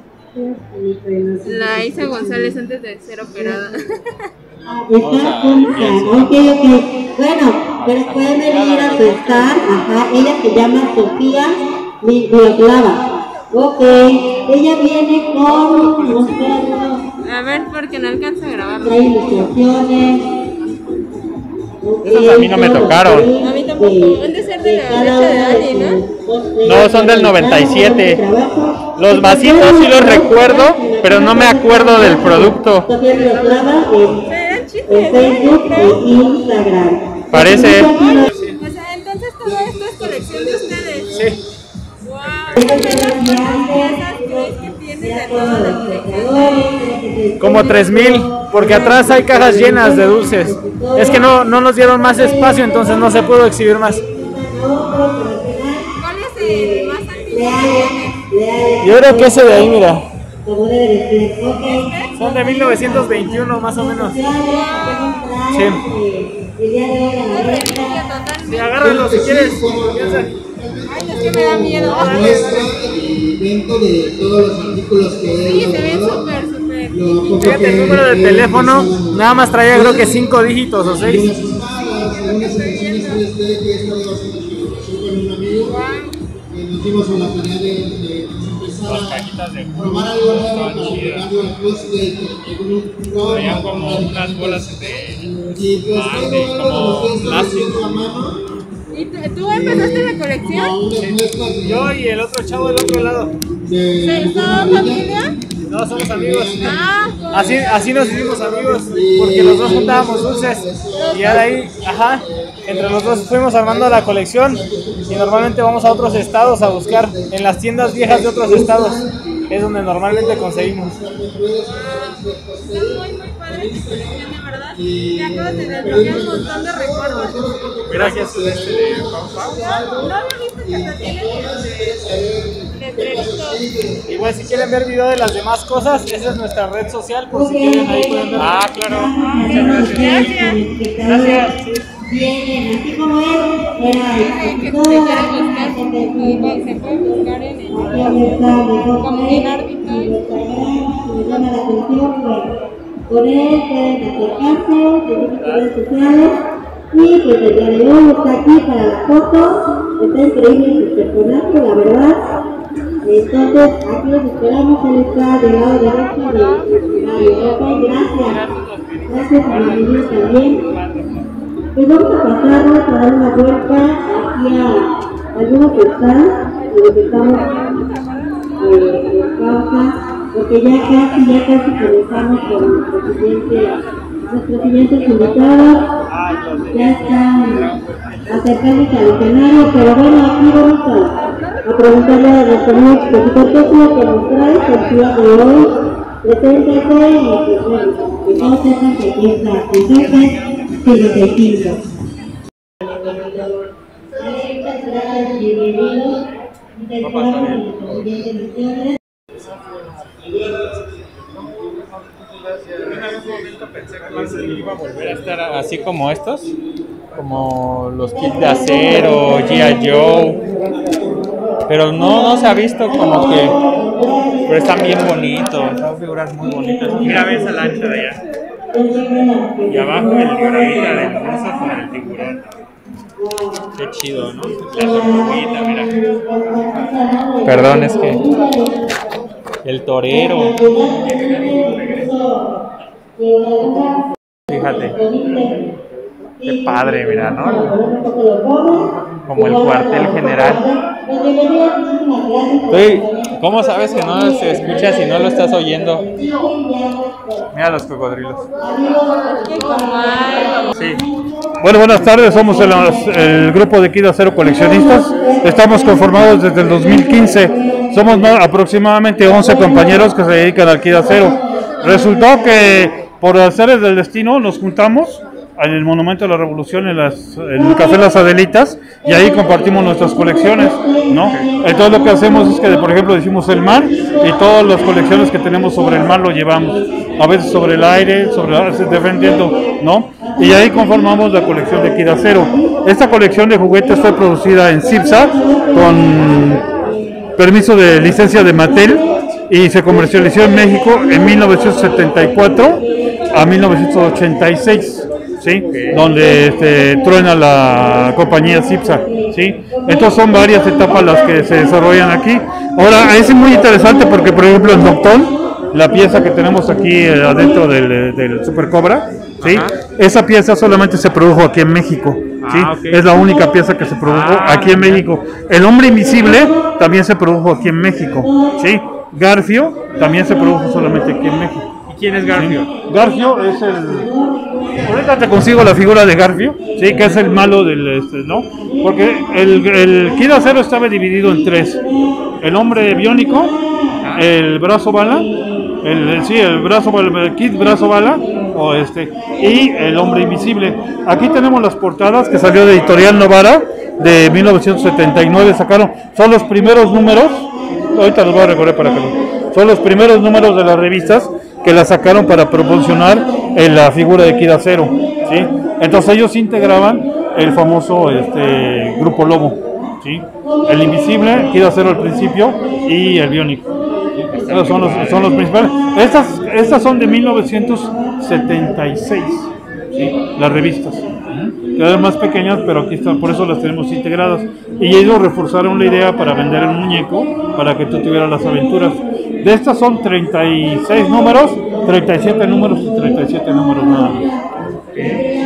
La Isa González antes de ser operada. Está junta, ok. Bueno, pero pueden venir a su stand, ajá, ella se llama Sofía Miroslava. Ok, ella viene con los perros. A ver, porque no alcanza a grabarlo. Trae ilustraciones. Esos a mí no me tocaron. A mí tampoco. Han de ser de la leche de Dani, ¿no? No, son del 97. Los vasitos sí los recuerdo, pero no me acuerdo del producto. Sofía Miroslava Eran chistes, en Facebook e Instagram. Parece. O sea, entonces todo esto es colección de ustedes. Sí. Wow. ¿Cuántas piezas crees que tienes de toda la colección? Como 3000, porque atrás hay cajas llenas de dulces. Es que no nos dieron más espacio, entonces no se pudo exhibir más. ¿Cuál es el más antiguo? Yo creo que ese de ahí, mira. Como debe de ser. Ok. Son de 1921 más o menos. Sí. El día de hoy a la venta. Sí, agárralo si quieres. Ay, es que me da miedo. muestra el evento de todos los artículos que Sí, él se ven elaboró. súper. Lo poco Fíjate el número de teléfono, nada más traía creo que 5 dígitos o 6. algunas ocasiones puede ser que esto iba a ser una colaboración con un amigo. Nos dimos a la tarea de empezar a probar algo nuevo para agregarlo al cosplay con un juego. Traían como unas bolas de Y pues todo lo que ustedes están haciendo a mano. ¿Y tú empezaste la colección? Yo y el otro chavo del otro lado. ¿Son familia? No, somos amigos. Ah, Así nos hicimos amigos, porque los dos juntábamos dulces. Y ahora ahí, ajá, entre los dos fuimos armando la colección. Y normalmente vamos a otros estados a buscar en las tiendas viejas de otros estados. Es donde normalmente conseguimos. está muy padre tu colección, de verdad. Me acabas de desbloquear un montón de recuerdos. Gracias. No había visto que hasta tienen letreritos. Igual si quieren ver video de las demás cosas, esa es nuestra red social, por si quieren ahí pueden ver. Ah, claro. Gracias. Vienen, así como él, era el Que te quieran buscar, se puede buscar en el como Dinardito. me llama la atención, con él pueden acercarse, seguir sus redes sociales. Y pues el día de hoy está aquí para la foto. Está increíble su personaje, la verdad. Entonces, aquí los esperamos. Él está del lado derecho del escenario. Ok, gracias. Gracias a mi niño también. Pues vamos a pasarnos a dar una vuelta aquí a algunos que están, de los que estamos en pausa, porque ya casi comenzamos con nuestros siguientes invitados. Ya están acercándose al escenario, pero bueno, aquí vamos a preguntarle a los amigos que qué es lo que nos trae el día de hoy. Preséntese y pues bueno, que todos sepan que aquí está. Entonces, 55. Muchas gracias, bienvenidos. Te esperamos en las siguientes emisiones. En algún momento pensé que Marcel iba a volver a estar así como estos, como los kits de acero, G.I. Joe, pero no se ha visto como que, pero están bien bonitos, son figuras muy bonitas. Mira, ves al ancho de allá. Y abajo el diorama del bolso con el tiburón. Qué chido, ¿no? La tortuguita, mira. Perdón, es que el torero. Fíjate. Qué padre, mira, ¿no? Como el cuartel general. ¿Cómo sabes que no se escucha si no lo estás oyendo? Mira los cocodrilos. Sí. Bueno, buenas tardes, somos el grupo de Kid Acero Coleccionistas. Estamos conformados desde el 2015. Somos aproximadamente 11 compañeros que se dedican al Kid Acero. Resultó que por azares del destino nos juntamos en el Monumento de la Revolución, en el Café Las Adelitas, y ahí compartimos nuestras colecciones, ¿no? Entonces lo que hacemos es que, por ejemplo, decimos el mar, y todas las colecciones que tenemos sobre el mar lo llevamos, a veces sobre el aire, defendiendo, ¿no? Y ahí conformamos la colección de Kid Acero. Esta colección de juguetes fue producida en CIPSA con permiso de licencia de Mattel y se comercializó en México en 1974 a 1986, ¿sí? Donde truena la compañía CIPSA, ¿sí? Entonces son varias etapas las que se desarrollan aquí. Ahora es muy interesante porque, por ejemplo, en Noctón, la pieza que tenemos aquí adentro del Super Cobra, ¿sí? Esa pieza solamente se produjo aquí en México, ¿sí? Es la única pieza que se produjo aquí en México. El Hombre Invisible también se produjo aquí en México, ¿sí? Garfio también se produjo solamente aquí en México. ¿Y quién es Garfio? ¿Sí? Garfio es ahorita te consigo la figura de Garfio, ¿sí? Que es el malo del ¿no? Porque el Kid Acero estaba dividido en tres: el hombre biónico, el brazo bala, el brazo bala, el Kid brazo bala, y el hombre invisible. Aquí tenemos las portadas que salió de Editorial Novara de 1979, son los primeros números, ahorita los voy a recorrer para que son los primeros números de las revistas que la sacaron para promocionar la figura de Kid Acero, ¿sí? Entonces ellos integraban el famoso Grupo Lobo, ¿sí? El invisible, Kid Acero al principio y el biónico. Esos son los principales. Estas son de 1976, ¿sí? Las revistas. Quedan más pequeñas, pero aquí están, por eso las tenemos integradas. Y ellos reforzaron la idea para vender el muñeco, para que tú tuvieras las aventuras. De estas son 36 números, 37 números y 37 números nada más. Qué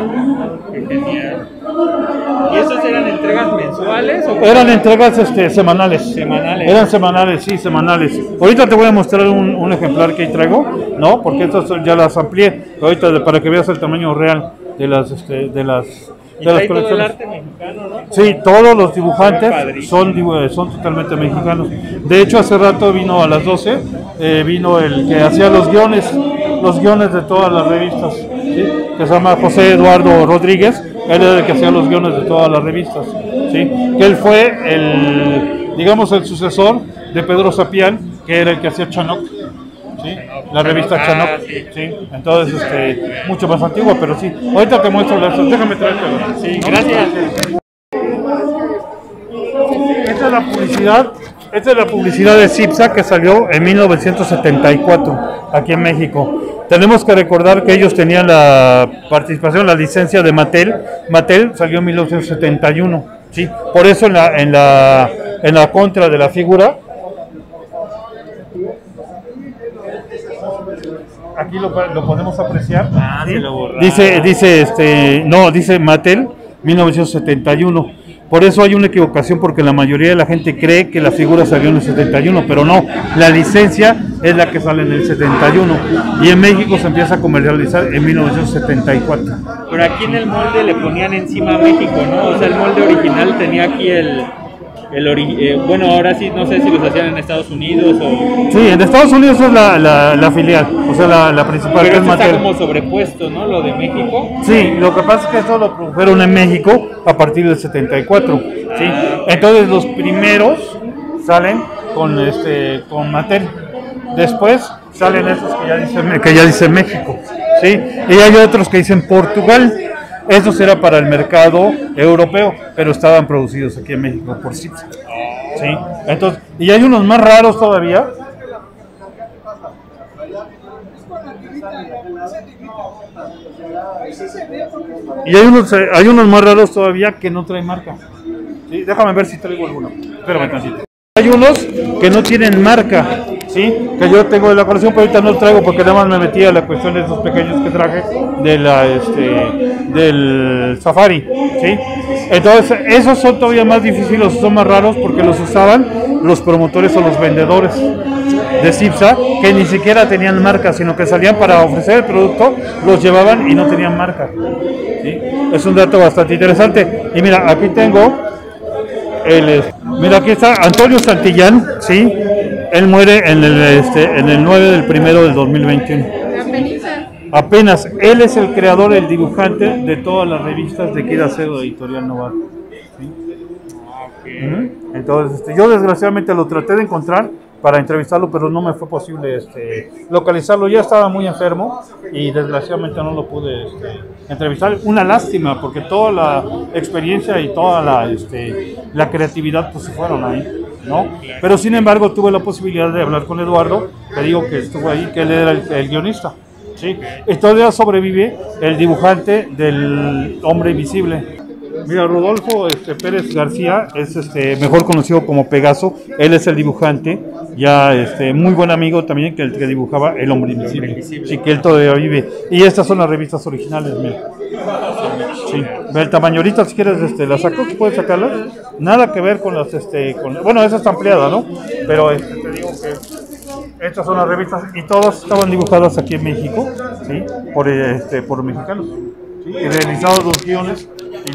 genial. ¿Y esas eran entregas mensuales? Eran entregas semanales. ¿Semanales? Eran semanales, sí, semanales. Ahorita te voy a mostrar un ejemplar que ahí traigo, ¿no? Porque estas ya las amplié. Ahorita para que veas el tamaño real de las ¿Y trae todo el arte mexicano, no? Sí, todos los dibujantes son totalmente mexicanos. De hecho, hace rato vino a las 12, vino el que hacía los guiones de todas las revistas, ¿sí? Que se llama José Eduardo Rodríguez. Él era el que hacía los guiones de todas las revistas, ¿sí? Que él fue el sucesor de Pedro Sapián, que era el que hacía Chanoc, ¿sí? La revista Chanoc, ¿sí? Entonces, mucho más antigua, pero sí. Ahorita te muestro déjame traértelo. Sí, gracias. Esta es la publicidad de CIPSA que salió en 1974 aquí en México. Tenemos que recordar que ellos tenían la participación, la licencia de Mattel. Mattel salió en 1971, ¿sí? Por eso en la contra de la figura, aquí lo podemos apreciar. ¿Sí? Dice Mattel 1971. Por eso hay una equivocación, porque la mayoría de la gente cree que la figura salió en el 71, pero no, la licencia es la que sale en el 71 y en México se empieza a comercializar en 1974. Pero aquí en el molde le ponían encima México, ¿no? O sea, el molde original tenía aquí bueno, ahora sí, no sé si los hacían en Estados Unidos o... Sí, en Estados Unidos es la filial, o sea, la principal. Pero esto está como sobrepuesto, ¿no? Lo de México. Sí, lo que pasa es que esto lo produjeron en México a partir del 74, ¿sí? Entonces los primeros salen con Mattel. Después salen esos que ya dicen México, ¿sí? Y hay otros que dicen Portugal. Esos era para el mercado europeo, pero estaban producidos aquí en México por CIPSA, ¿sí? Entonces, y hay unos más raros todavía. Y hay unos más raros todavía que no traen marca. ¿Sí? Déjame ver si traigo alguno. Espérame tantito. Hay unos que no tienen marca, ¿sí? Que yo tengo de la colección, pero ahorita no los traigo porque nada más me metí a la cuestión de esos pequeños que traje del Safari, ¿sí? Entonces esos son todavía más difíciles, son más raros porque los usaban los promotores o los vendedores de CIPSA que ni siquiera tenían marca, sino que salían para ofrecer el producto, los llevaban y no tenían marca, ¿sí? Es un dato bastante interesante. Y mira, aquí tengo mira, aquí está Antonio Santillán, ¿sí? Él muere en el 9 del 1 del 2021. Apenas, él es el creador, el dibujante de todas las revistas de Kid Acero de Editorial Novar. ¿Sí? Entonces, yo desgraciadamente lo traté de encontrar para entrevistarlo, pero no me fue posible localizarlo. Ya estaba muy enfermo y desgraciadamente no lo pude entrevistar. Una lástima, porque toda la experiencia y toda la creatividad pues se fueron ahí, ¿no? Pero sin embargo tuve la posibilidad de hablar con Eduardo, te digo que estuvo ahí, que él era el guionista. ¿Sí? Y todavía sobrevive el dibujante del Hombre Invisible. Mira, Rodolfo Pérez García es mejor conocido como Pegaso. Él es el dibujante, ya muy buen amigo también, que el que dibujaba El Hombre Invisible. Sí, que él todavía vive. Y estas son las revistas originales, mira. Sí. El tamaño ahorita, si quieres, las saco, puedes sacarlas. Nada que ver con las, bueno, esa está ampliada, ¿no? Pero te digo que estas son las revistas y todas estaban dibujadas aquí en México, ¿sí? Por mexicanos, ¿sí? Y realizados los guiones y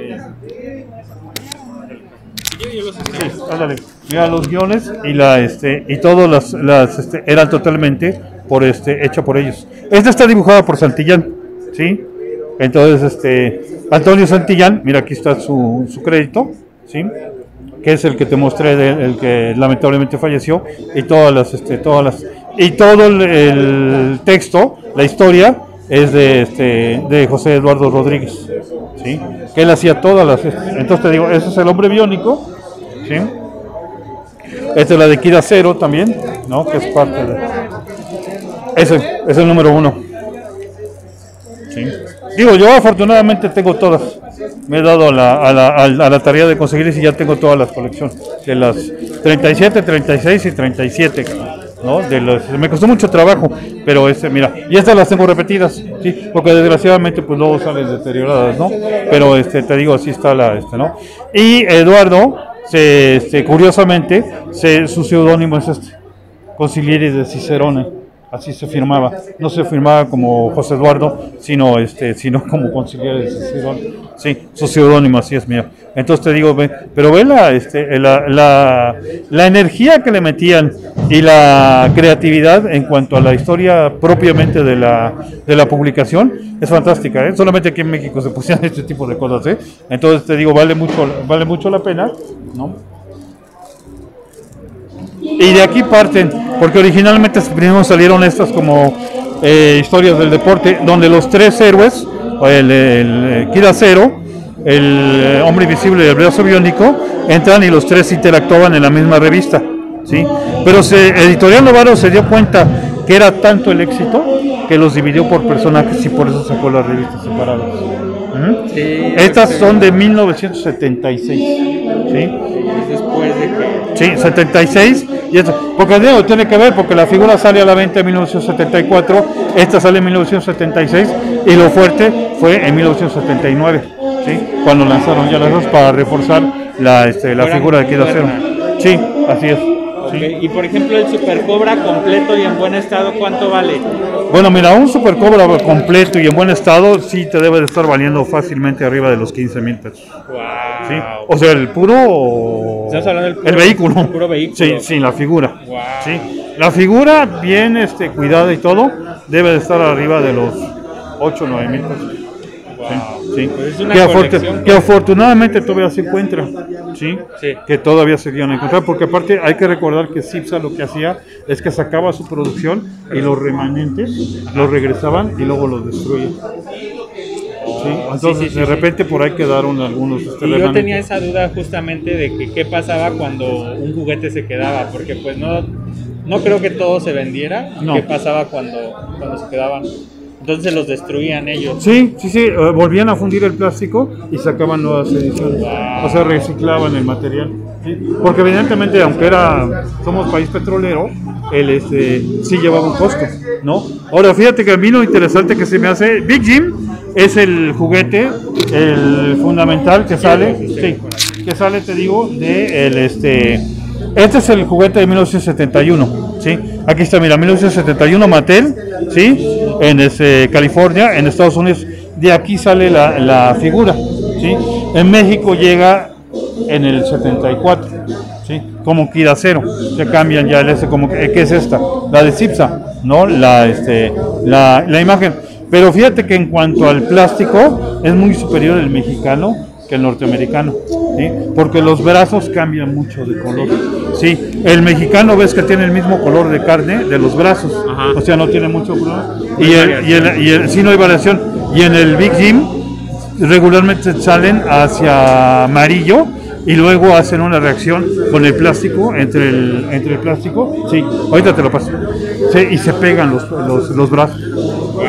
sí, ándale. Mira, los guiones y todos eran totalmente hecho por ellos. Esta está dibujada por Santillán, ¿sí? Entonces, Antonio Santillán, mira, aquí está su crédito, ¿sí? Que es el que te mostré, el que lamentablemente falleció, y y todo el texto, la historia, es de José Eduardo Rodríguez, ¿sí? Que él hacía todas las... Entonces te digo, ese es El Hombre Biónico, ¿sí? Esta es la de Kid Acero también, ¿no? Que es parte de... Ese es el número 1. ¿Sí? Digo, yo afortunadamente tengo todas. Me he dado a la tarea de conseguir y ya tengo todas las colecciones. De las 37, 36 y 37, ¿no? Me costó mucho trabajo, pero mira, y estas las tengo repetidas, ¿sí? Porque desgraciadamente pues luego salen deterioradas, ¿no? Pero te digo, así está ¿no? Y Eduardo, curiosamente, su seudónimo es Consigliere de Cicerone. Así se firmaba, no se firmaba como José Eduardo, sino como Consigliere de Cicerone. Sí, su seudónimo, así es, mira. Entonces te digo, pero ve la energía que le metían y la creatividad en cuanto a la historia propiamente de la publicación es fantástica, ¿eh? Solamente aquí en México se pusieron este tipo de cosas, ¿eh? Entonces te digo, vale mucho la pena, ¿no? Y de aquí parten, porque originalmente primero salieron estas como historias del deporte, donde los tres héroes, el Kid Acero, el Hombre Invisible y el Brazo Biónico, entran y los tres interactuaban en la misma revista, ¿sí? Pero Editorial Novaro se dio cuenta que era tanto el éxito que los dividió por personajes y por eso sacó las revistas separadas. Sí, estas son de 1976, ¿sí? Después de que... Sí, 76, y porque tiene que ver, porque la figura sale a la venta en 1974, esta sale en 1976, y lo fuerte fue en 1979, ¿sí? Cuando lanzaron ya las dos para reforzar la figura de Kid Acero. Sí, así es. Okay. Sí. Y por ejemplo, el Super Cobra completo y en buen estado, ¿cuánto vale? Bueno, mira, un Super Cobra completo y en buen estado sí te debe de estar valiendo fácilmente arriba de los 15,000 pesos. Wow. ¿Sí? O sea, el puro... el vehículo. El puro vehículo. Sí, la figura. Wow. Sí. La figura bien cuidada y todo debe de estar arriba de los 8 o 9 mil pesos. Wow. Sí. Pues que afortunadamente todavía se encuentra, ¿sí? Sí. Que todavía se iban a encontrar, porque aparte hay que recordar que Cipsa lo que hacía es que sacaba su producción y los remanentes los regresaban y luego los destruían. ¿Sí? Entonces de repente por ahí quedaron algunos y yo tenía esa duda justamente de que qué pasaba cuando un juguete se quedaba, porque pues no creo que todo se vendiera. No. ¿Qué pasaba cuando se quedaban? Entonces los destruían ellos. Sí, volvían a fundir el plástico y sacaban nuevas ediciones. Wow. O sea, reciclaban el material. ¿Sí? Porque evidentemente, aunque somos país petrolero, sí llevaba un costo, ¿no? Ahora, fíjate que a mí lo interesante que se me hace, Big Jim es el juguete, el fundamental que sale, te digo, este es el juguete de 1971, ¿sí? Aquí está, mira, 1971 Mattel, ¿sí? En California, en Estados Unidos, de aquí sale la figura, ¿sí? En México llega en el 74, ¿sí? Como Kid Acero, se cambian ya como ¿qué es esta? La de Cipsa, ¿no? La la imagen. Pero fíjate que en cuanto al plástico, es muy superior el mexicano que el norteamericano, ¿sí? Porque los brazos cambian mucho de color. Sí, el mexicano ves que tiene el mismo color de carne de los brazos, Ajá. o sea, no tiene mucho color. Sí, no hay variación. Y en el Big Jim regularmente salen hacia amarillo y luego hacen una reacción con el plástico, entre el plástico, sí, ahorita te lo paso, sí, y se pegan los brazos. Wow.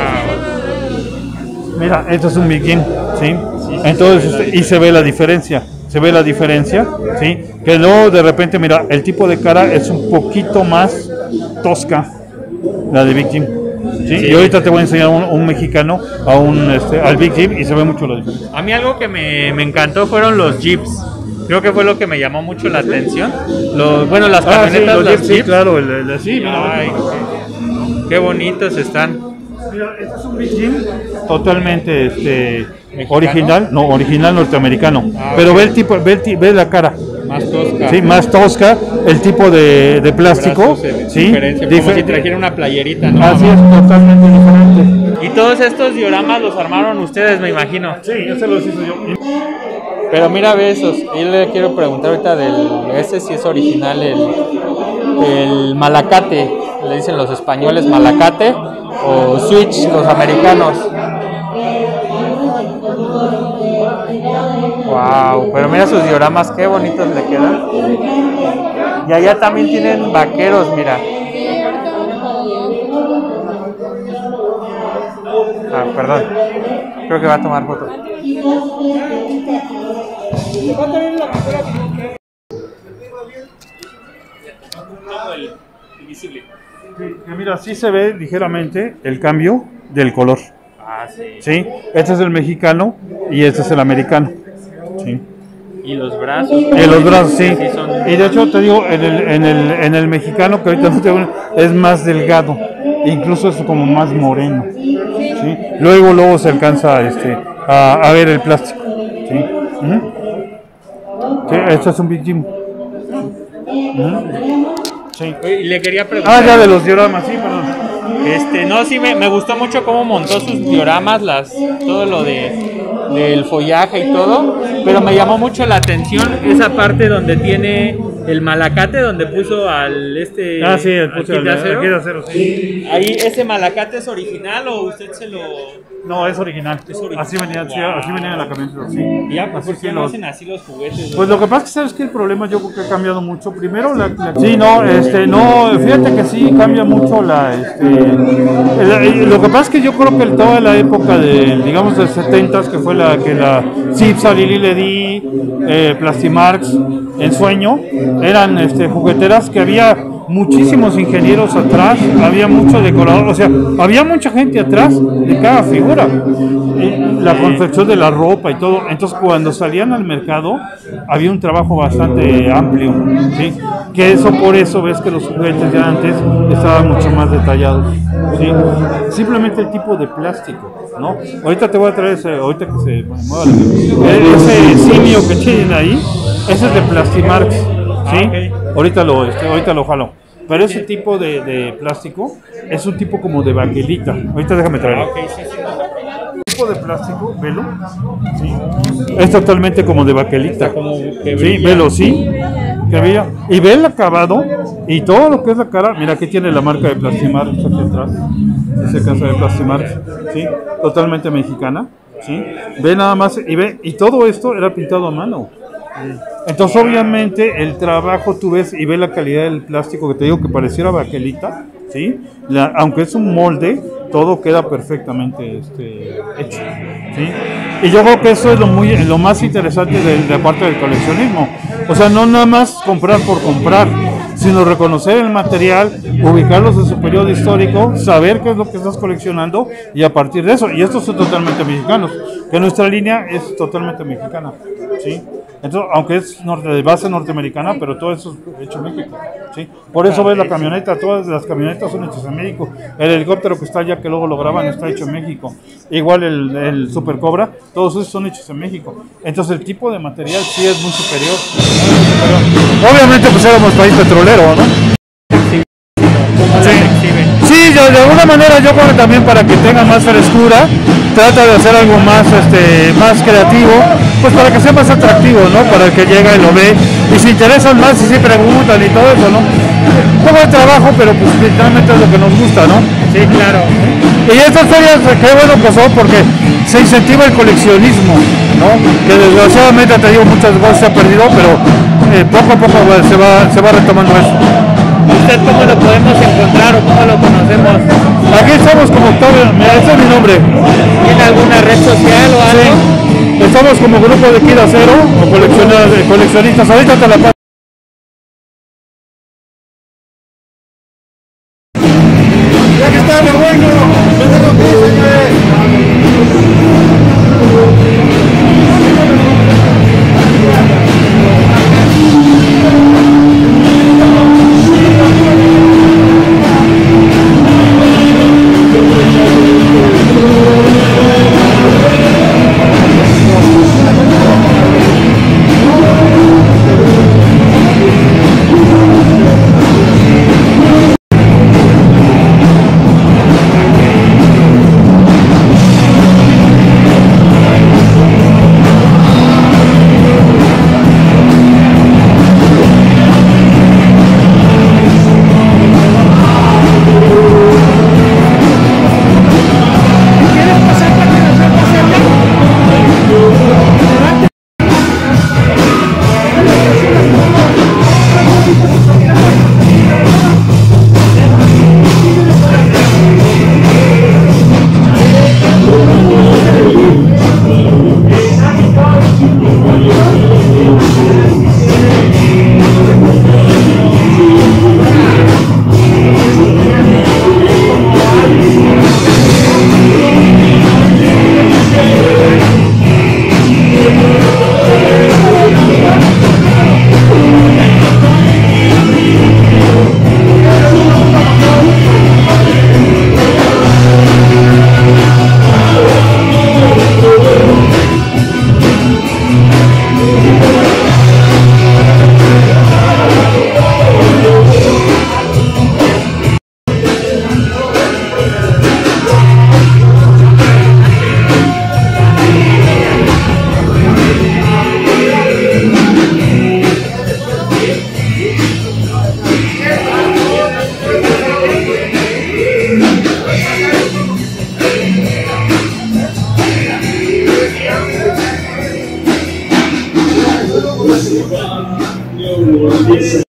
Mira, esto es un Big Jim, ¿sí? Entonces, y se ve la diferencia, ¿sí? Que luego de repente, mira, el tipo de cara es un poquito más tosca, la de Big Jim. ¿Sí? Sí. Y ahorita te voy a enseñar un mexicano al Big Jim y se ve mucho la diferencia. A mí algo que me encantó fueron los jeeps. Creo que fue lo que me llamó mucho la atención. Las camionetas, los las Jeeps, sí, claro, sí, Ay, qué bonitos están. Mira, este es un Big Jim totalmente ¿Mexicano? original norteamericano. Pero ve el tipo, ve la cara. Más tosca. Sí, más tosca, el tipo de plástico, sí, Como si trajera una playerita, ¿no? Así es, totalmente diferente. Y todos estos dioramas los armaron ustedes, me imagino. Sí, ese los hizo yo. Pero mira, ve esos. Yo le quiero preguntar ahorita ese si es original, el malacate. Le dicen los españoles malacate o switch los americanos. Wow, pero mira sus dioramas, qué bonitos le quedan. Y allá también tienen vaqueros, mira. Ah, perdón. Creo que va a tomar foto. Mira, sí se ve ligeramente el cambio del color. Ah, sí. Sí, este es el mexicano y este es el americano. Sí. Y los brazos. Y los brazos, sí. Son... Y de hecho te digo, en el mexicano, que ahorita no tengo, es más delgado, incluso es como más moreno. ¿Sí? Luego se alcanza a ver el plástico. ¿Sí? Sí, este es un Big Jim. Sí. Y le quería preguntar. Ya de los dioramas, sí, perdón. No, sí, me gustó mucho cómo montó sus dioramas, todo lo del follaje y todo, pero me llamó mucho la atención esa parte donde tiene el malacate, donde puso al sí, puso al acero, sí. Ahí, ¿ese malacate es original o usted se lo...? No, es original. Así venía en la camioneta, sí. Ya, pues, ¿por qué no hacen así los juguetes? Pues lo que pasa es que sabes que el problema yo creo que ha cambiado mucho. Primero sí, fíjate que sí cambia mucho lo que pasa es que yo creo que toda la época de 70s, que fue la Cipsa, Lili Ledy, Plastimarx, Ensueño, eran jugueteras que había muchísimos ingenieros atrás, había mucho decorador, o sea, había mucha gente atrás de cada figura, la confección de la ropa y todo. Entonces cuando salían al mercado había un trabajo bastante amplio, ¿sí? Que por eso ves que los juguetes de antes estaban mucho más detallados, ¿sí? Simplemente el tipo de plástico, ¿no? Ahorita te voy a traer ahorita que se mueva ese simio que tienen ahí, ese es de Plastimarx, ¿sí? Okay. Ahorita lo jalo. Pero ese tipo de plástico es un tipo como de baquelita. Ahorita déjame traerlo. Okay, sí. El tipo de plástico, velo, ¿sí? Es totalmente como de baquelita. Como que sí, velo, sí. Que brilla. Y ve el acabado y todo lo que es la cara. Mira, aquí tiene la marca de Plastimarx aquí atrás. Esa casa de Plastimarx, ¿sí? Totalmente mexicana, ¿sí? Ve nada más y todo esto era pintado a mano. Entonces obviamente el trabajo tú ves y ves la calidad del plástico, que te digo que pareciera baquelita, ¿sí? Aunque es un molde, todo queda perfectamente hecho, ¿sí? Y yo creo que eso es lo más interesante de la parte del coleccionismo. O sea, no nada más comprar por comprar, sino reconocer el material, ubicarlos en su periodo histórico, saber qué es lo que estás coleccionando y a partir de eso. Y estos son totalmente mexicanos, que nuestra línea es totalmente mexicana, ¿sí? Entonces, aunque es de base norteamericana, pero todo eso es hecho en México, ¿sí? Por eso ves la camioneta, todas las camionetas son hechas en México. El helicóptero que está allá, que luego lo graban, está hecho en México. Igual el Super Cobra, todos esos son hechos en México. Entonces el tipo de material sí es muy superior. Obviamente pues éramos país petrolero, ¿no? ¿Cómo se exhiben? Sí, de alguna manera yo creo que también para que tenga más frescura, trata de hacer algo más, más creativo, pues para que sea más atractivo, ¿no? Para el que llega y lo ve y se interesan más y se preguntan y todo eso, ¿no? Un poco de trabajo, pero pues finalmente es lo que nos gusta, ¿no? Sí, claro. Y estas ferias, qué bueno que son porque se incentiva el coleccionismo, ¿no? Que desgraciadamente, te digo, muchas veces se ha perdido, pero poco a poco se va retomando eso. ¿Usted cómo lo podemos encontrar o cómo lo conocemos? Aquí estamos como Octavio, mira, este es mi nombre. ¿Tiene alguna red social o algo? Sí, estamos como grupo de Kid Acero o coleccionistas. Ahorita te la paso. Ya que está, mi bueno, vete contigo, Dios